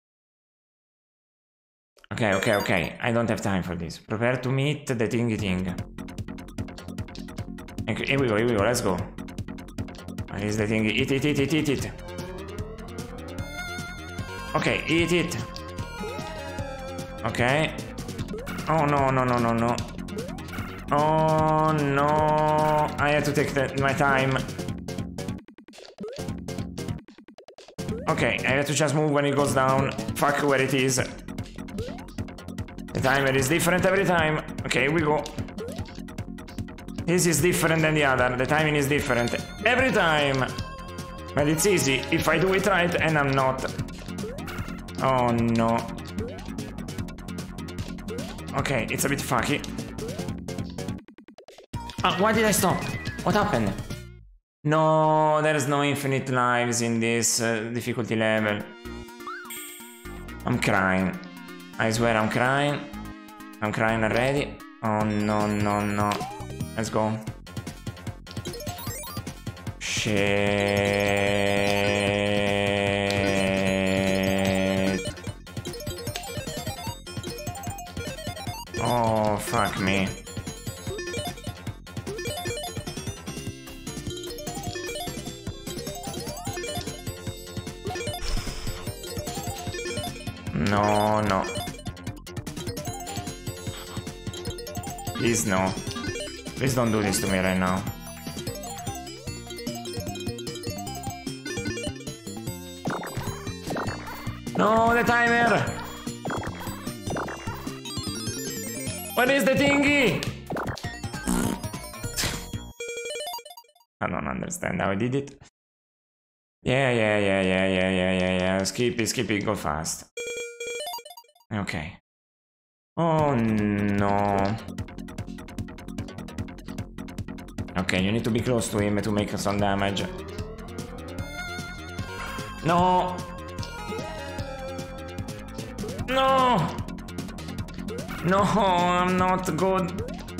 Okay, okay, okay. I don't have time for this. Prepare to meet the thingy thing. Okay, here we go, here we go, let's go. Where is the thingy? Eat it, eat it, eat it. Okay, eat it. Okay. Oh no, no, no, no, no. Oh no. I have to take the, my time. Okay, I have to just move when it goes down. Fuck where it is. The timer is different every time. Okay, here we go. This is different than the other. The timing is different every time. But it's easy if I do it right, and I'm not. Oh no. Okay, it's a bit fucky. Ah, why did I stop? What happened? No, there's no infinite lives in this uh, difficulty level. I'm crying. I swear I'm crying. I'm crying already. Oh no, no, no. Let's go. Shit. Oh, fuck me. No, no. Please, no. Please don't do this to me right now. No, the timer! What is the thingy? I don't understand how I did it. Yeah, yeah, yeah, yeah, yeah, yeah, yeah, yeah. Skip it, skip it, go fast. Okay. Oh no. Okay, you need to be close to him to make some damage. No! No! No, I'm not good.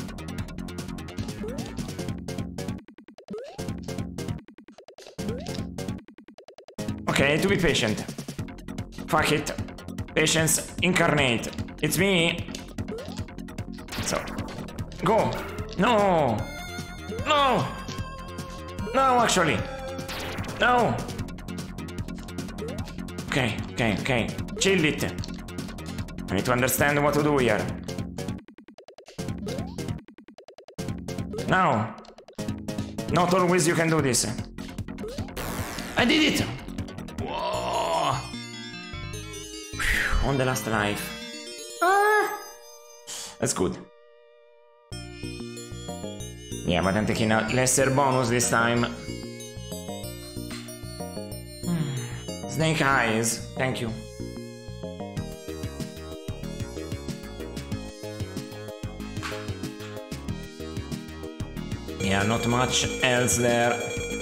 Okay, to be patient. Fuck it. Patience incarnate. It's me. So, go. No. No. No, actually. No. Okay, okay, okay. Chill it. I need to understand what to do here. Now. Not always you can do this. I did it. Whoa. On the last life. Ah. That's good. Yeah, but I'm taking a lesser bonus this time. Snake eyes, thank you. Yeah, not much else there.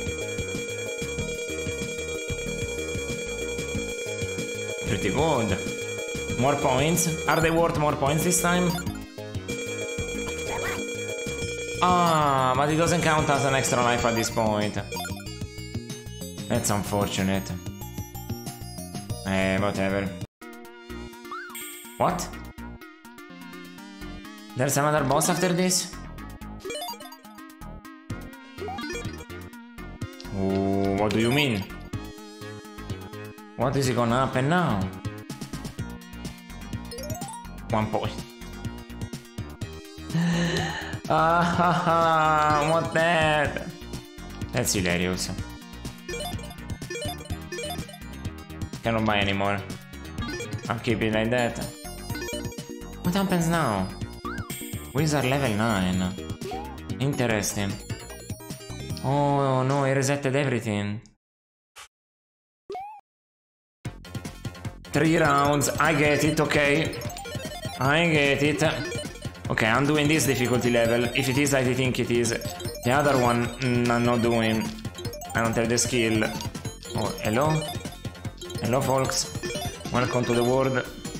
Pretty good. More points. Are they worth more points this time? Ah, but it doesn't count as an extra life at this point. That's unfortunate. Eh, whatever. What? There's another boss after this? Ooh, what do you mean? What is it gonna happen now? One point. Ah ha ha, what that? That's hilarious. Cannot buy anymore. I'll keep it like that. What happens now? Wizard level nine. Interesting. Oh no, I resetted everything. Three rounds, I get it, okay. I get it. Okay, I'm doing this difficulty level. If it is, I think it is. The other one, mm, I'm not doing. I don't have the skill. Oh, hello? Hello, folks. Welcome to the world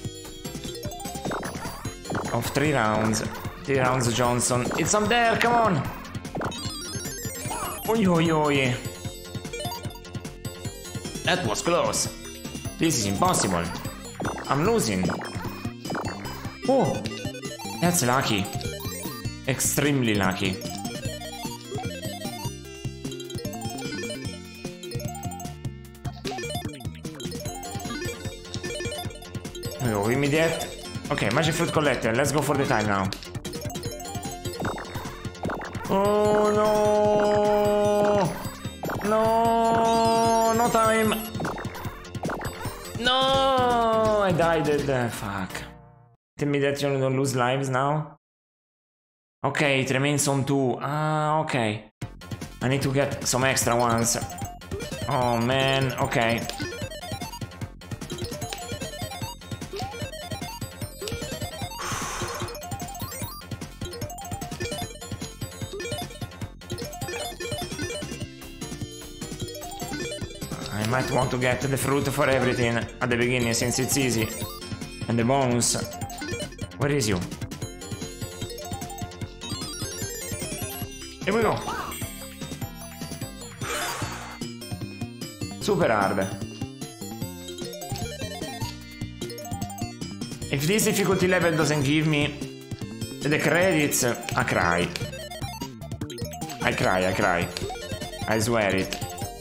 of three rounds. Three rounds, Johnson. It's up there, come on! Oi, oi, oi. That was close. This is impossible. I'm losing. Oh, that's lucky. Extremely lucky. Oh, immediate. Okay, magic fruit collector. Let's go for the time now. Oh no! No! No time! No! I died at the fuck. Tell me that you don't lose lives now? Okay, it remains on two. Ah, okay. I need to get some extra ones. Oh man, okay. I might want to get the fruit for everything at the beginning since it's easy. And the bonus. Where is you? Here we go. Super hard. If this difficulty level doesn't give me the credits, I cry. I cry, I cry. I swear it.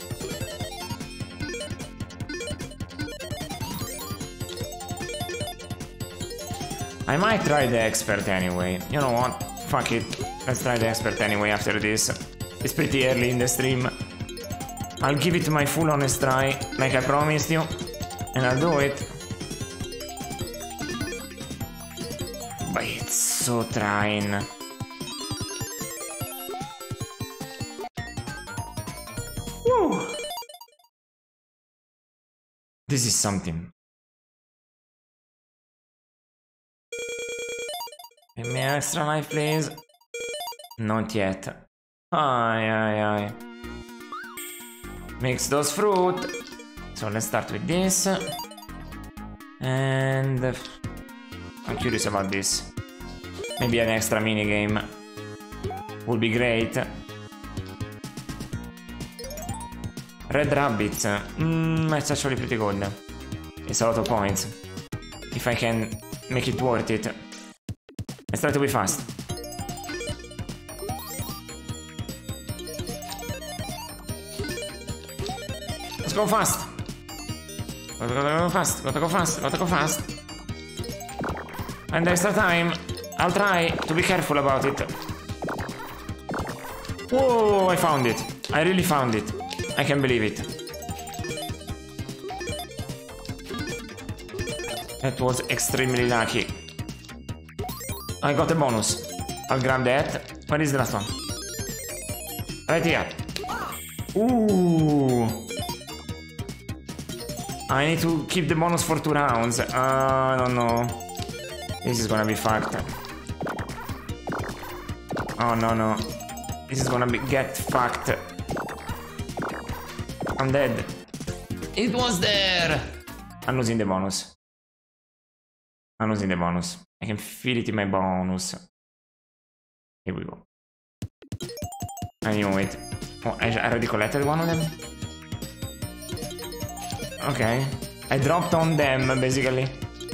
I might try the expert anyway. You know what? Fuck it. Let's try the expert anyway after this. It's pretty early in the stream. I'll give it my full honest try, like I promised you. And I'll do it. But it's so trying. Woo! This is something. Give me extra life, please. Not yet. Aye, aye, aye. Mix those fruit. So let's start with this. And I'm curious about this. Maybe an extra mini game would be great. Red rabbits. Mmm, it's actually pretty good. It's a lot of points. If I can make it worth it. Let's try to be fast. Let's go fast. Gotta go fast. Gotta go fast. Gotta go fast. And extra time. I'll try to be careful about it. Whoa! I found it. I really found it. I can't believe it. That was extremely lucky. I got a bonus. I'll grab that. Where is the last one? Right here. Ooh. I need to keep the bonus for two rounds. Uh, I don't know. This is gonna be fucked. Oh no no. This is gonna be get fucked. I'm dead. It was there. I'm losing the bonus. I'm losing the bonus. I can feel it in my bonus. Here we go. I knew it. Oh, I already collected one of them? Okay. I dropped on them, basically.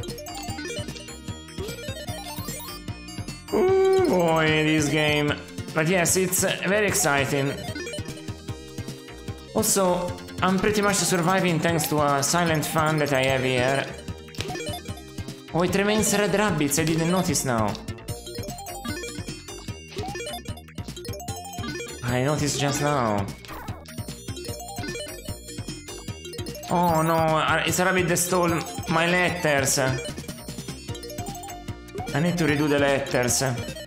Ooh, boy, this game. But yes, it's uh, very exciting. Also, I'm pretty much surviving thanks to a silent fan that I have here. Oh, it remains red rabbits, I didn't notice now. I noticed just now. Oh no, it's a rabbit that stole my letters. I need to redo the letters.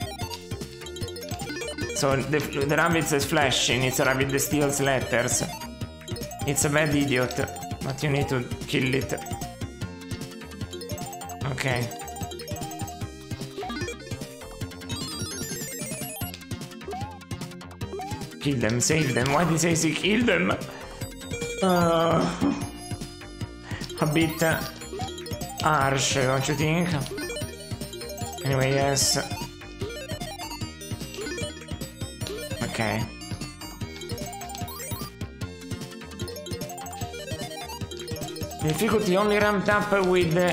So the, the rabbit is flashing, it's a rabbit that steals letters. It's a bad idiot, but you need to kill it. Okay. Kill them, save them. Why did I say kill them? Uh, a bit harsh, don't you think? Anyway, yes. Okay. Difficulty only ramped up with the...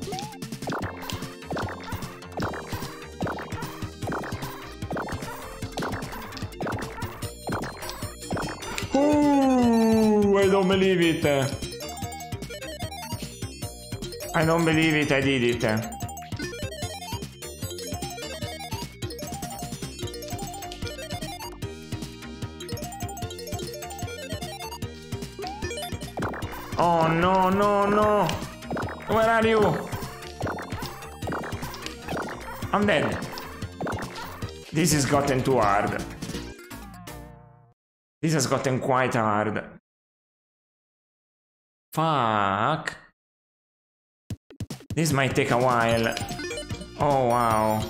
Ooh, I don't believe it. I don't believe it, I did it. Oh no, no, no. Where are you? I'm dead. This has gotten too hard. This has gotten quite hard. Fuck. This might take a while. Oh wow.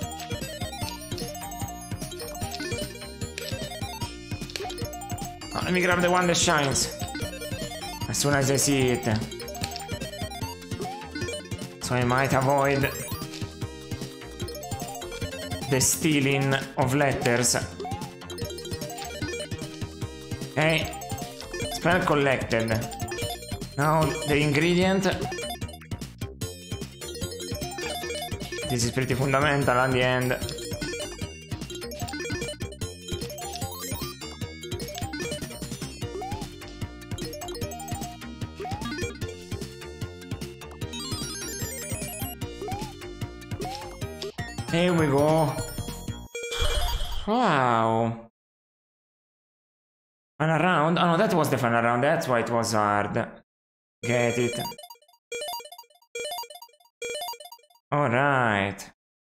Oh, let me grab the one that shines. As soon as I see it. So I might avoid the stealing of letters. Okay. Spell collected. Now the ingredient. This is pretty fundamental at the end. Here we go. Wow. Final round? Oh no, that was the final round. That's why it was hard. Get it. Alright.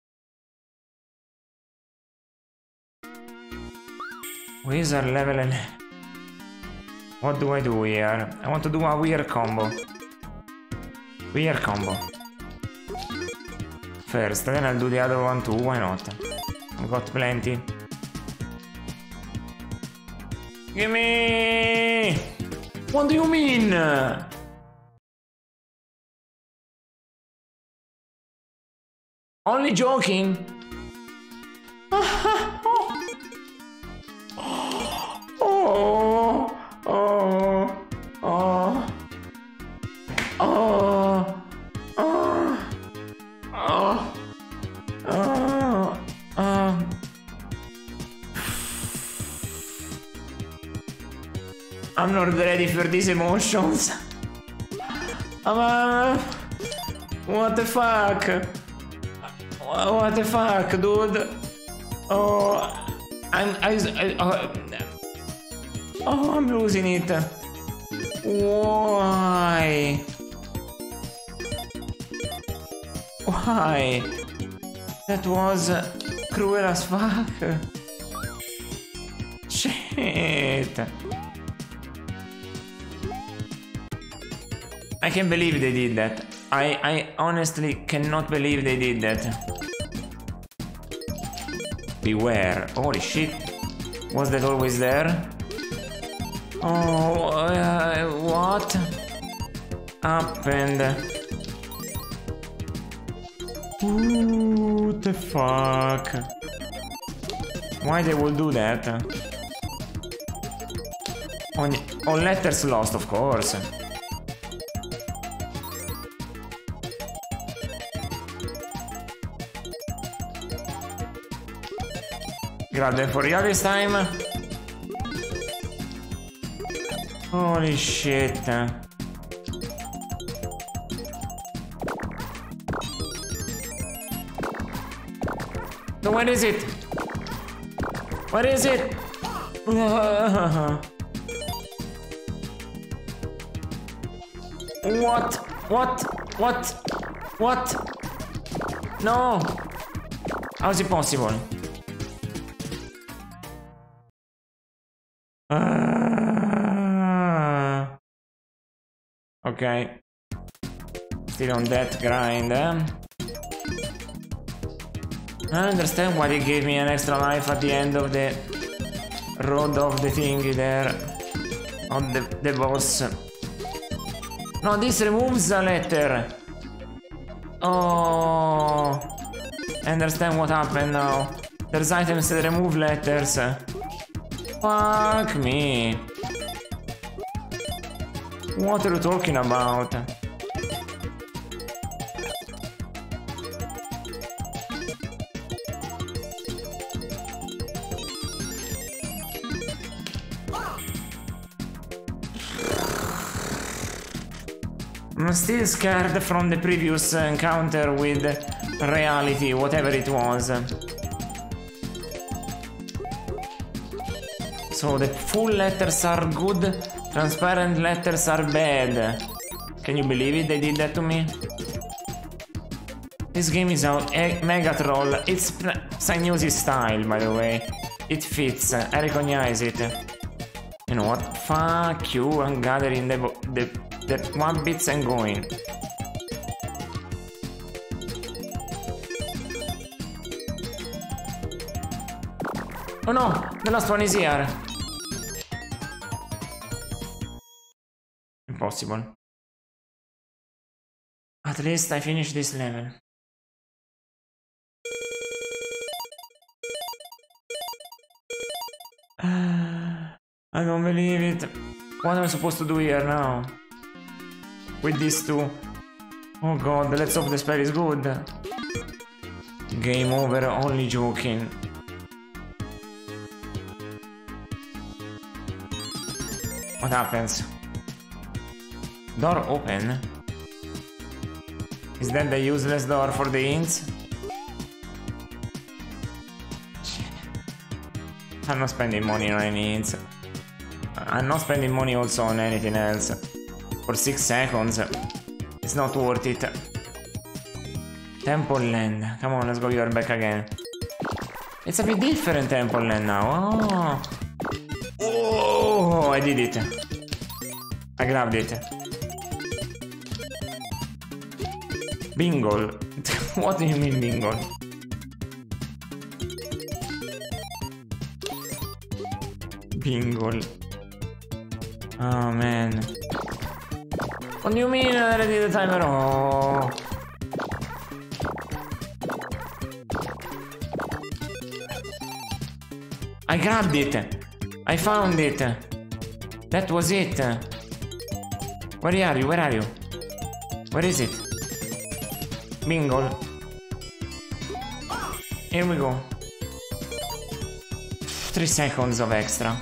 Wizard level and... What do I do here? I want to do a weird combo. Weird combo. First, then I'll do the other one too, why not? I've got plenty. Gimme! What do you mean? Only joking? Oh, oh, oh, oh, oh, oh, oh, oh, oh. I'm not ready for these emotions. Uh, what the fuck? What the fuck, dude? Oh, I'm, I, I, uh, oh, I'm losing it. Why? Why? That was cruel as fuck. Shit. shit. I can't believe they did that. I, I honestly cannot believe they did that. Beware. Holy shit. Was that always there? Oh, uh, what happened? What the fuck? Why they will do that? On, on letters lost, of course. Grab them for real this time. Holy shit. So where is it? Where is it? What? What? What? What? No! How is it possible? Uh, okay. Still on that grind, eh? I understand why they gave me an extra life at the end of the road of the thingy there. On the, the boss. No, this removes a letter. Oh. I understand what happened now. There's items that remove letters. Fuck me. What are you talking about? I'm still scared from the previous encounter with reality, whatever it was. So the full letters are good, transparent letters are bad. Can you believe it? They did that to me. This game is out. E Mega Troll. It's Psygnosis style, by the way. It fits. I recognize it. You know what? Fuck you. I'm gathering the the, the one bits and going. Oh no! The last one is here. Impossible. At least I finished this level. I don't believe it. What am I supposed to do here now? With these two? Oh god, let's hope the spell is good. Game over, only joking. What happens? Door open? Is that the useless door for the hints? I'm not spending money on any hints. I'm not spending money also on anything else. For six seconds. It's not worth it. Temple Land. Come on, let's go here back again. It's a bit different Temple Land now. Oh. Oh, I did it. I grabbed it. Bingo. What do you mean bingo? Bingo. Oh man. What do you mean I already did the timer? Oh. I grabbed it. I found it. That was it. Where are you? Where are you? Where is it? Bingo. Here we go. Three seconds of extra.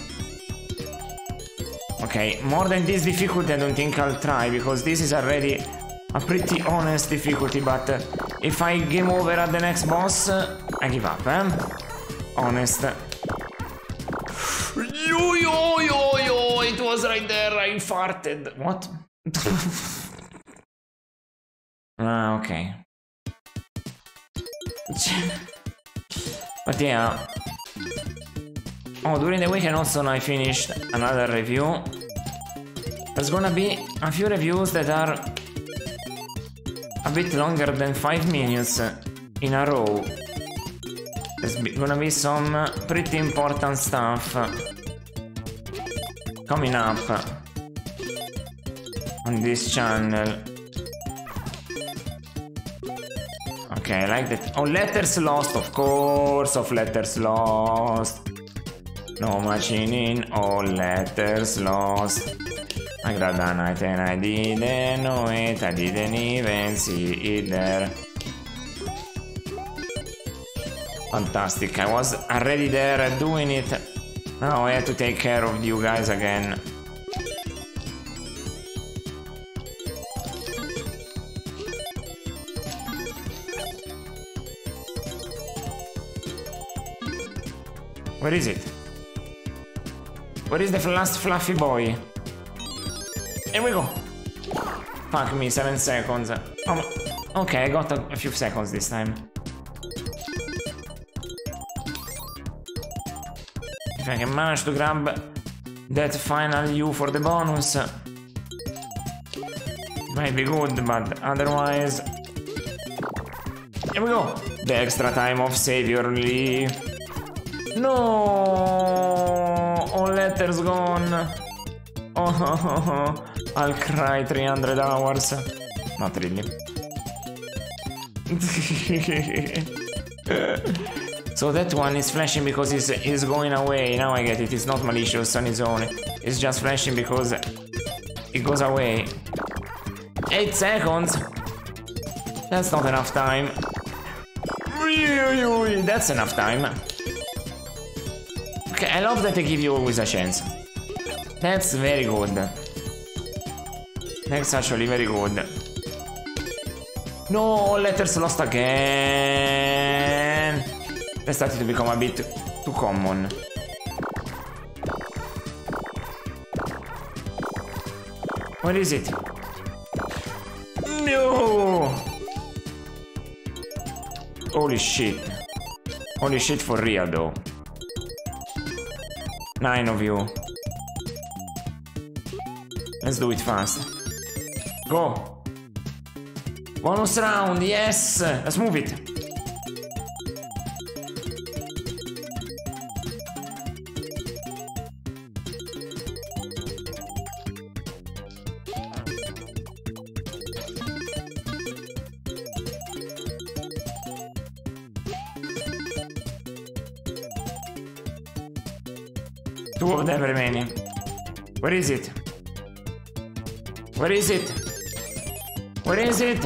Okay, more than this difficulty I don't think I'll try, because this is already a pretty honest difficulty, but uh, if I game over at the next boss, uh, I give up, eh? Honest. Yo yo yo yo, it was right there, I farted. What? Ah, okay. But yeah. Oh, during the weekend also I finished another review. There's gonna be a few reviews that are a bit longer than five minutes in a row. There's gonna be some pretty important stuff coming up on this channel. Okay, I like that. Oh, Letters Lost, of course, of Letters Lost. No machining, oh, Letters Lost. I grabbed a night and I didn't know it, I didn't even see it there. Fantastic, I was already there doing it. Now I have to take care of you guys again. Where is it? Where is the last fluffy boy? Here we go. Fuck me, seven seconds. Oh, okay, I got a, a few seconds this time. If I can manage to grab that final U for the bonus, it might be good, but otherwise... Here we go! The extra time of Saviorly. No! All letters gone. Oh, I'll cry three hundred hours. Not really. So that one is flashing because he's, he's going away. Now I get it. It's not malicious on its own. It's just flashing because it goes away. Eight seconds. That's not enough time. That's enough time. Okay, I love that they give you always a chance. That's very good. That's actually very good. No, Letters Lost again. They started to become a bit too common. Where is it? No! Holy shit. Holy shit for real though. Nine of you. Let's do it fast. Go! Bonus round, yes! Let's move it! Two of them remaining. Where is it? Where is it? Where is it?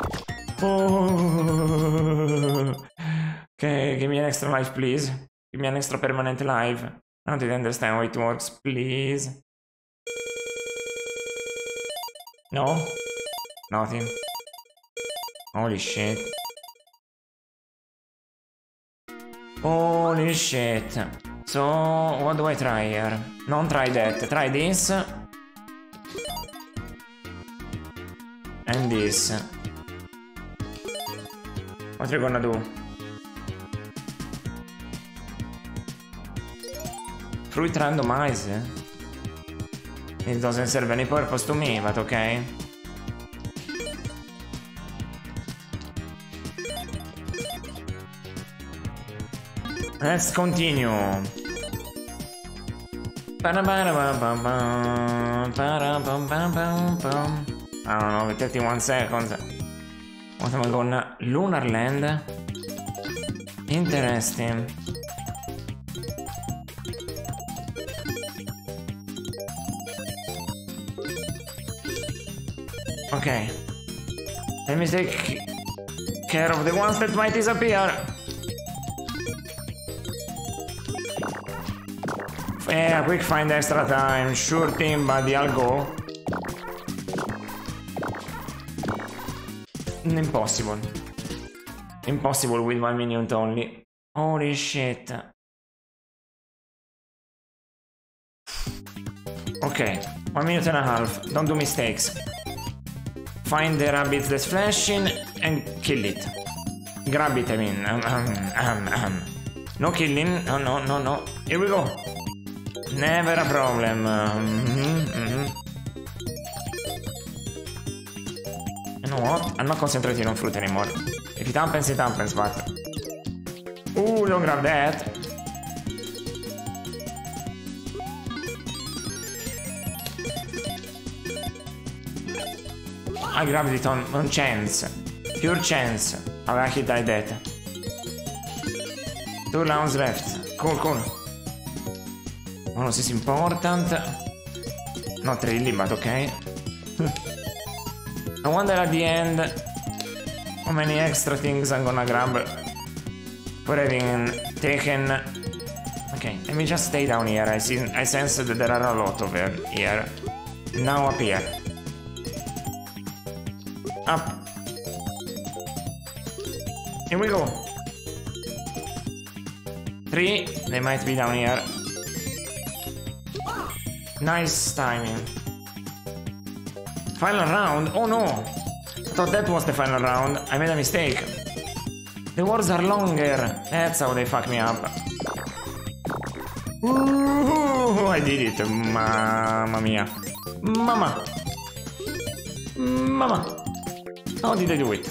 Oh. Okay, give me an extra life, please. Give me an extra permanent life. I don't really understand how it works, please. No? Nothing. Holy shit. Holy shit. So, what do I try here? Don't try that. Try this. And this. What are you gonna do? Fruit randomize? It doesn't serve any purpose to me, but okay. Let's continue. I don't know, thirty-one seconds. What am I gonna... Lunar Land? Interesting. Okay. Let me take care of the ones that might disappear. Yeah, quick find extra time. Sure thing, buddy, I'll go. Impossible. Impossible with one minute only. Holy shit. Okay, one minute and a half. Don't do mistakes. Find the rabbit that's flashing and kill it. Grab it, I mean. Um, um, um, um. No killing. No, no, no, no. Here we go. Never a problem. Mm-hmm, mm-hmm. You know what? I'm not concentrating on fruit anymore. If it happens, it happens, but... Ooh, don't grab that. I grabbed it on, on chance. Pure chance. I like it like that. Two rounds left. Cool, cool. Oh, this is important. Not really, but okay. I wonder at the end how many extra things I'm gonna grab for having taken. Okay, let me just stay down here. I see. I sense that there are a lot of them here. Now up here. Up. Here we go. Three. They might be down here. Nice timing. Final round? Oh no! I thought that was the final round. I made a mistake. The wars are longer. That's how they fuck me up. Ooh, I did it. Mamma mia. Mama. Mama. How did I do it?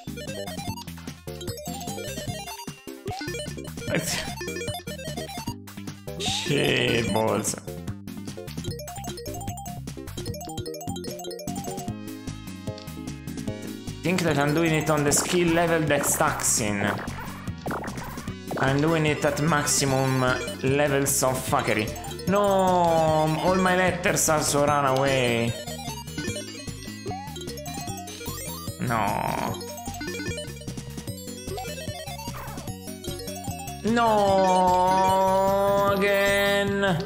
Shit balls. Think that I'm doing it on the skill level that stacks in. I'm doing it at maximum levels of fuckery. No, all my letters also run away. No. No, again.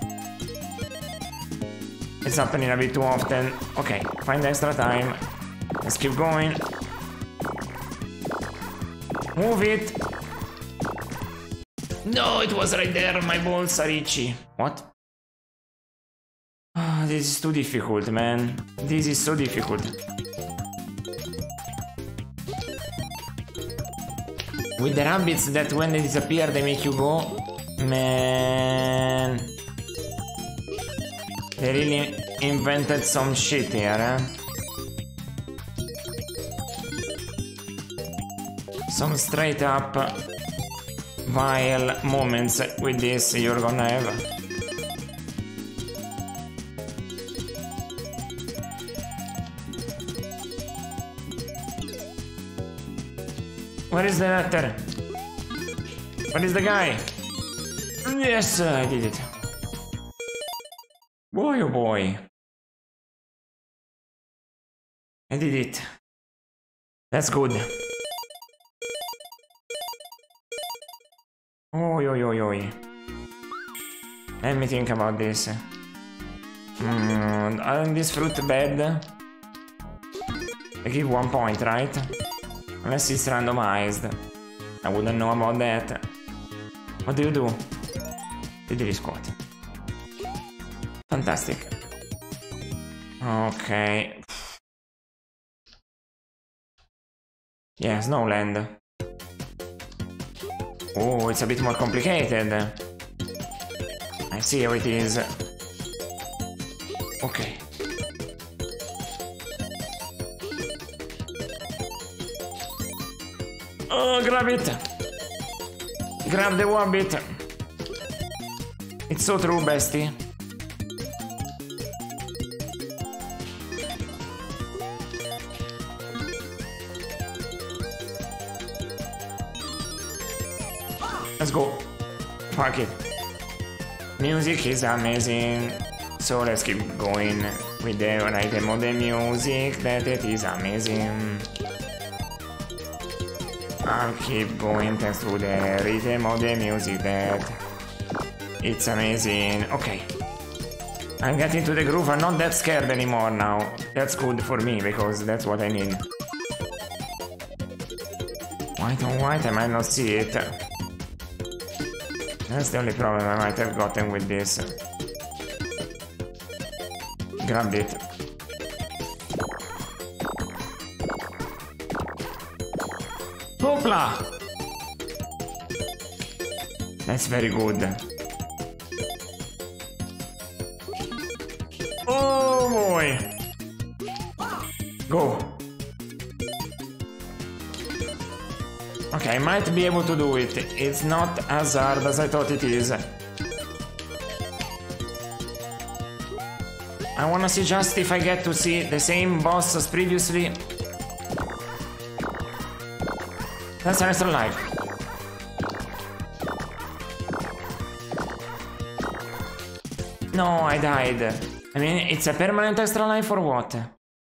It's happening a bit too often. Okay, find extra time. Let's keep going. Move it. No, it was right there. My balls are itchy. What? Oh, this is too difficult, man. This is so difficult. With the rabbits that when they disappear they make you go. Man. They really invented some shit here, eh? Some straight up vile moments with this you're gonna have. Where is the letter? Where is the guy? Yes, I did it. Boy, oh boy. I did it. That's good. Oi, oi, oi, oi. Let me think about this. Mm, on this fruit bed, I give one point, right? Unless it's randomized. I wouldn't know about that. What do you do? Diddly squat. Fantastic. Okay. Yeah, Snowland. Oh, it's a bit more complicated. I see how it is. Okay. Oh, grab it! Grab the wabbit! It's so true, bestie. Let's go. Fuck it. Music is amazing. So let's keep going with the rhythm of the music. That it is amazing. I'll keep going thanks to the rhythm of the music that it's amazing. Okay. I'm getting to the groove. I'm not that scared anymore now. That's good for me because that's what I need. White on white, I might not see it. That's the only problem I might have gotten with this. Grabbed it. Hoopla! That's very good. Oh boy. Go. Okay, I might be able to do it. It's not as hard as I thought it is. I wanna see just if I get to see the same boss as previously. That's an extra life. No, I died. I mean, it's a permanent extra life or what?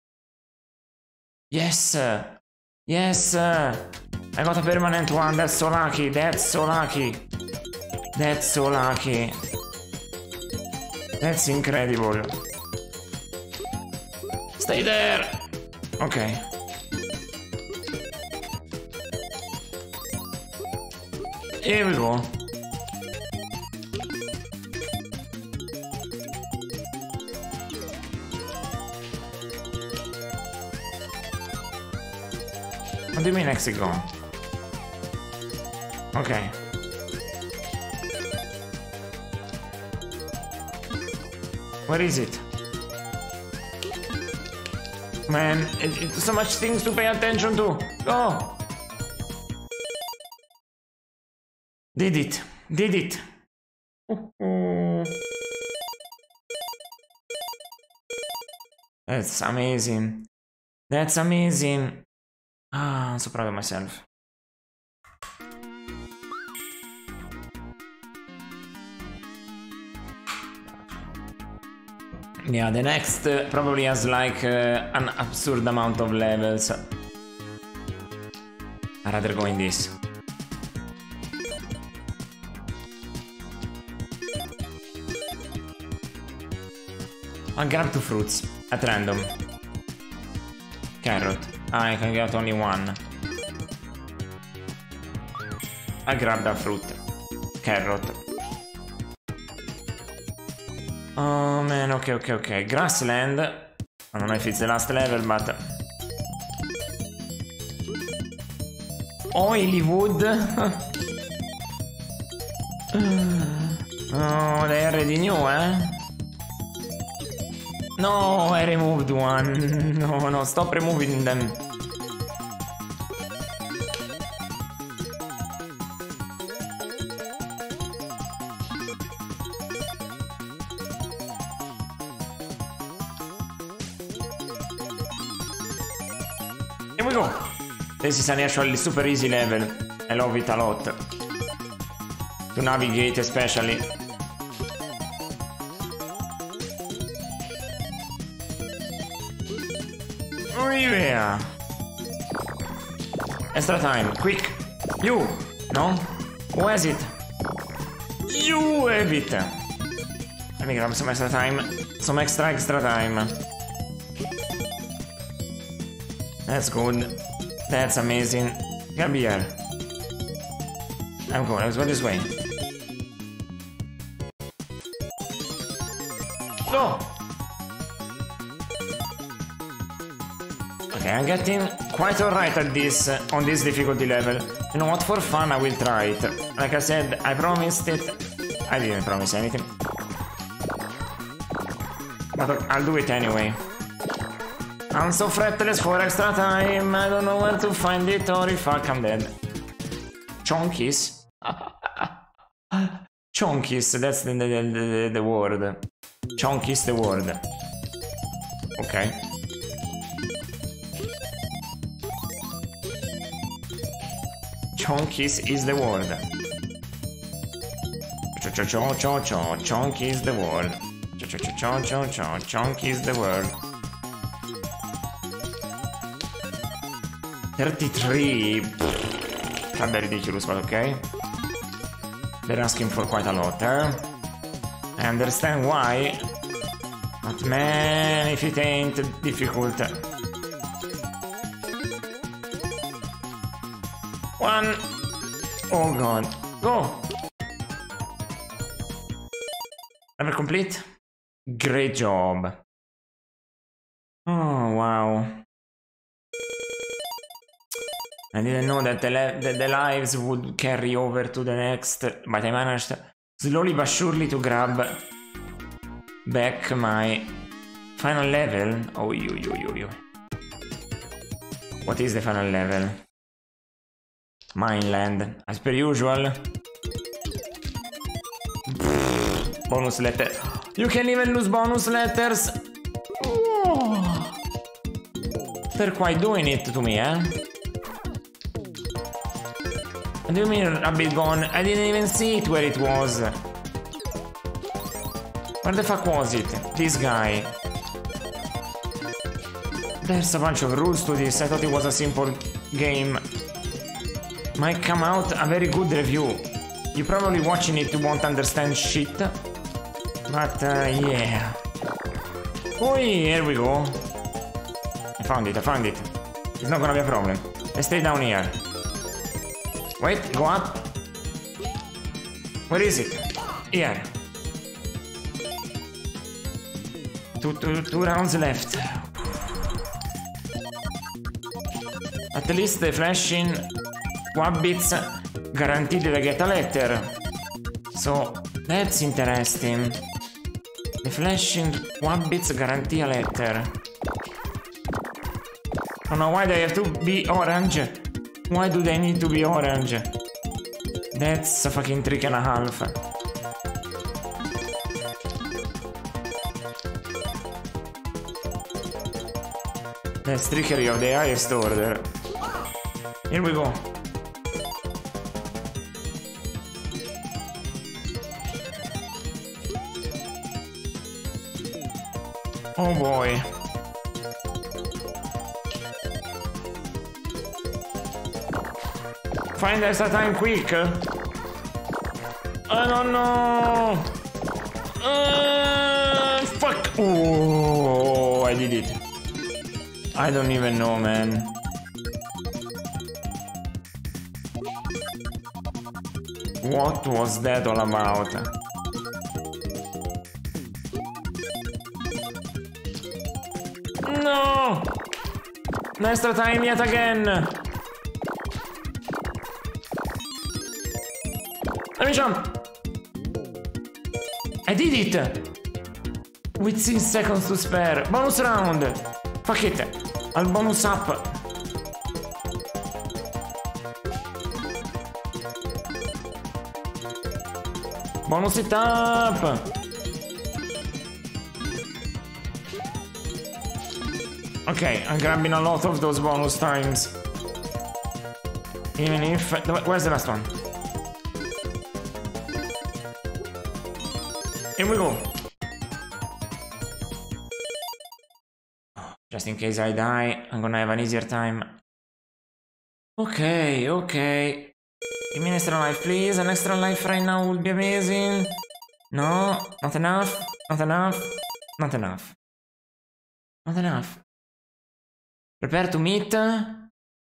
Yes. Yes. I got a permanent one. That's so lucky. That's so lucky. That's so lucky. That's incredible. Stay there. Okay. Here we go. What do you mean exit gone? Okay. Where is it? Man, it, it's so much things to pay attention to. Go! Did it. Did it. That's amazing. That's amazing. Ah, I'm so proud of myself. Yeah, the next uh, probably has like uh, an absurd amount of levels. I'd rather go in this. I'll grab two fruits at random. Carrot. Ah, I can get only one. I grab that fruit. Carrot. Oh man, okay, okay, okay. Grassland. I don't know if it's the last level, but... Oily wood. Oh, they already knew, eh? No, I removed one. No, no, stop removing them. Here we go. This is an actually super easy level. I love it a lot. To navigate especially. Yeah. Extra time, quick. You. No? Who has it? You have it. Let me grab some extra time. Some extra extra time. That's good. That's amazing. Come here. I'm going. Let's go this way. Go. Okay, I'm getting quite alright at this, uh, on this difficulty level. You know what, for fun I will try it. Like I said, I promised it. I didn't promise anything. But I'll do it anyway. I'm so fretless for extra time, I don't know where to find it or if I'm dead. Chonkies? Chonkies, that's the, the, the, the word. Chonkies the word. Okay. Chonkies is the word. Cho-cho-cho-cho-cho, chonky is the word. Cho-cho-cho-cho-cho, chonky is the word. thirty-three. Kinda ridiculous, but okay. They're asking for quite a lot, eh? I understand why. But man, if it ain't difficult. One. Oh god. Go. Level complete. Great job. Oh wow. I didn't know that the, that the lives would carry over to the next, but I managed slowly but surely to grab back my final level. Oh, you, you, you, you. What is the final level? Mineland, as per usual. Bonus letter. You can even lose bonus letters. Oh. They're quite doing it to me, eh? What do you mean a bit gone? I didn't even see it where it was. Where the fuck was it? This guy. There's a bunch of rules to this. I thought it was a simple game. Might come out a very good review. You probably watching it won't understand shit. But uh, yeah. Oh, here we go. I found it, I found it. It's not gonna be a problem. Let's stay down here. Wait, go up. Where is it? Here. Two, two, two rounds left. At least the flashing Wabbits guaranteed to get a letter. So that's interesting. The flashing Wabbits guarantee a letter. I don't know why they have to be orange. Why do they need to be orange? That's a fucking trick and a half. That's trickery of the highest order. Here we go. Oh boy. Find extra time quick. I don't know. Uh, fuck. Oh, I did it. I don't even know, man. What was that all about? No! Extra time yet again! Let me jump! I did it! With six seconds to spare. Bonus round! Fuck it! Al bonus up! Bonus it up! Okay, I'm grabbing a lot of those bonus times. Even if... Where's the last one? Here we go. Just in case I die, I'm gonna have an easier time. Okay, okay. Give me an extra life, please. An extra life right now would be amazing. No, not enough. Not enough. Not enough. Not enough. Prepare to meet the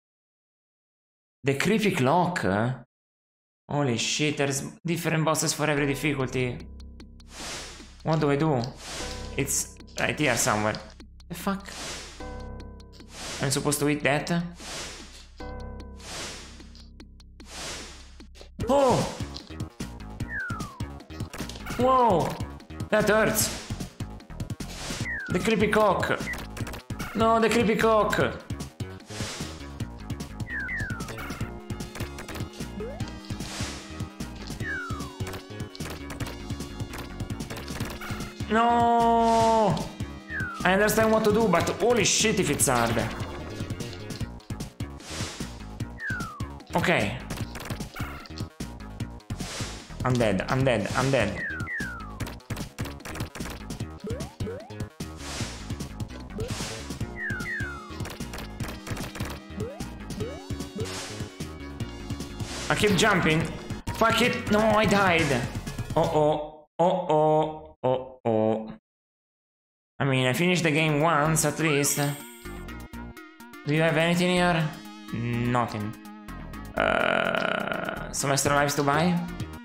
creepy clock. Holy shit, there's different bosses for every difficulty. What do I do? It's right here somewhere. The fuck? I'm supposed to eat that? Oh! Whoa! That hurts! The creepy cock! No, the creepy cock! No! I understand what to do, but holy shit if it's hard. Okay. I'm dead, I'm dead, I'm dead. I keep jumping. Fuck it. No, I died. Uh-oh. Uh-oh. Uh-oh. I mean, I finished the game once at least. Do you have anything here? Nothing. Uh, some extra lives to buy?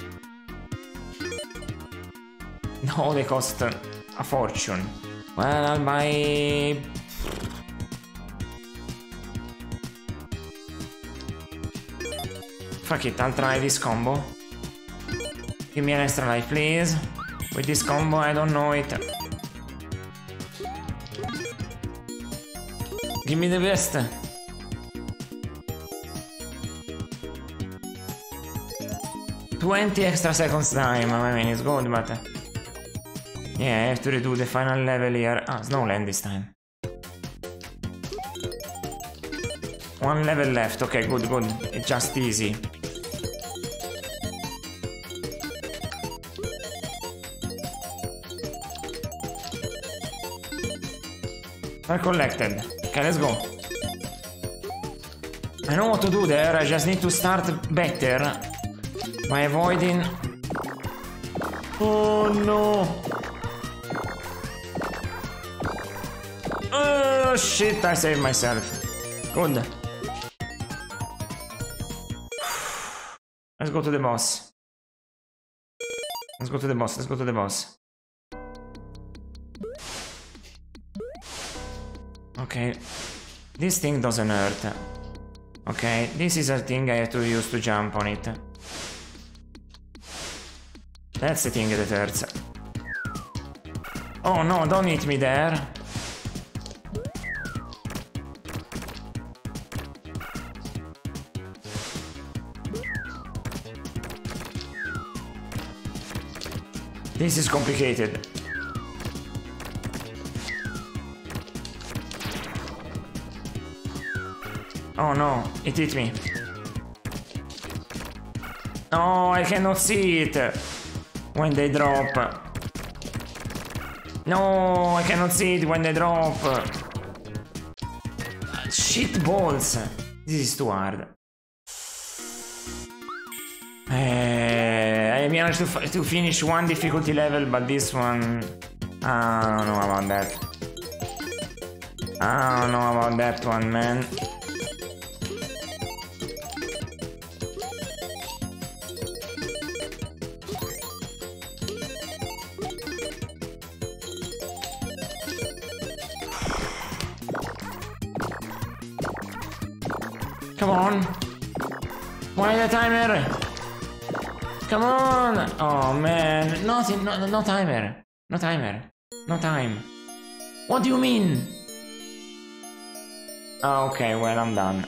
No, they cost a fortune. Well, I'll buy... Fuck it, I'll try this combo. Give me an extra life, please. With this combo, I don't know it. Give me the best. twenty extra seconds time. I mean, it's good, but... yeah, I have to redo the final level here. Ah, Snowland this time. One level left. Okay, good, good. It's just easy. Are collected. Okay, let's go. I know what to do there. I just need to start better by avoiding... oh no! Oh shit, I saved myself. Good. Let's go to the boss. Let's go to the boss, let's go to the boss. Okay. This thing doesn't hurt. Okay, this is a thing I have to use to jump on it. That's the thing that hurts. Oh no, don't hit me there. This is complicated. Oh no, it hit me. No, I cannot see it when they drop. No, I cannot see it when they drop. Shit balls. This is too hard. Uh, I managed to, to finish one difficulty level, but this one... I don't know about that. I don't know about that one, man. Come on. Why the timer? Come on. Oh man. Nothing. No, no timer. No timer. No time. What do you mean? Oh, okay, well, I'm done.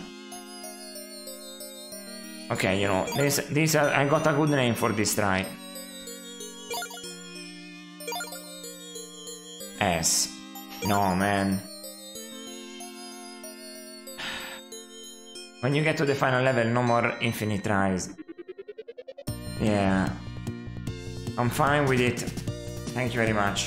Okay, you know, this, this, uh, I got a good name for this try. S. No, man. When you get to the final level, no more infinite tries. Yeah. I'm fine with it. Thank you very much.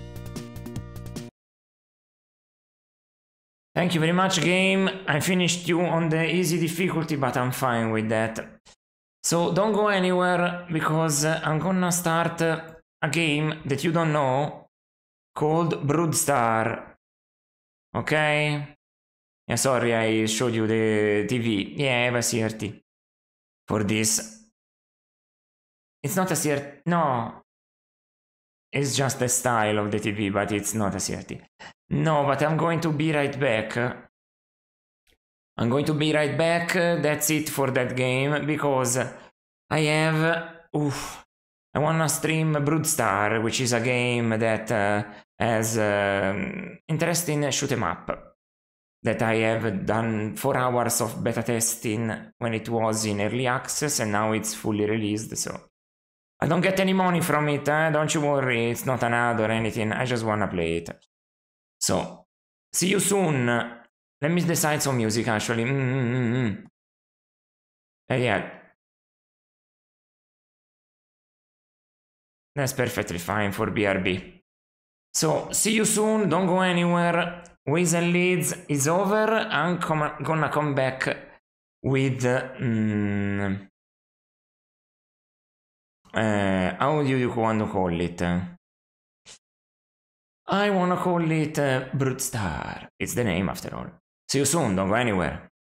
Thank you very much, game. I finished you on the easy difficulty, but I'm fine with that. So don't go anywhere, because I'm gonna start a game that you don't know called Broodstar. Okay? Yeah, sorry, I showed you the T V. Yeah, I have a C R T for this. It's not a C R T. No. It's just the style of the T V, but it's not a C R T. No, but I'm going to be right back. I'm going to be right back. That's it for that game, because I have... Oof. I wanna stream Broodstar, which is a game that uh, has uh, interesting shoot 'em up. That I have done four hours of beta testing when it was in early access, and now it's fully released, so I don't get any money from it, eh? Don't you worry, it's not an ad or anything, I just wanna play it. So, see you soon. Let me decide some music, actually. Mm-hmm. Uh, yeah. That's perfectly fine for B R B. So, see you soon, don't go anywhere. Ways and Leads is over. I'm com gonna come back with um, uh, how do you want to call it? I wanna call it uh, Broodstar. It's the name after all. See you soon, don't go anywhere.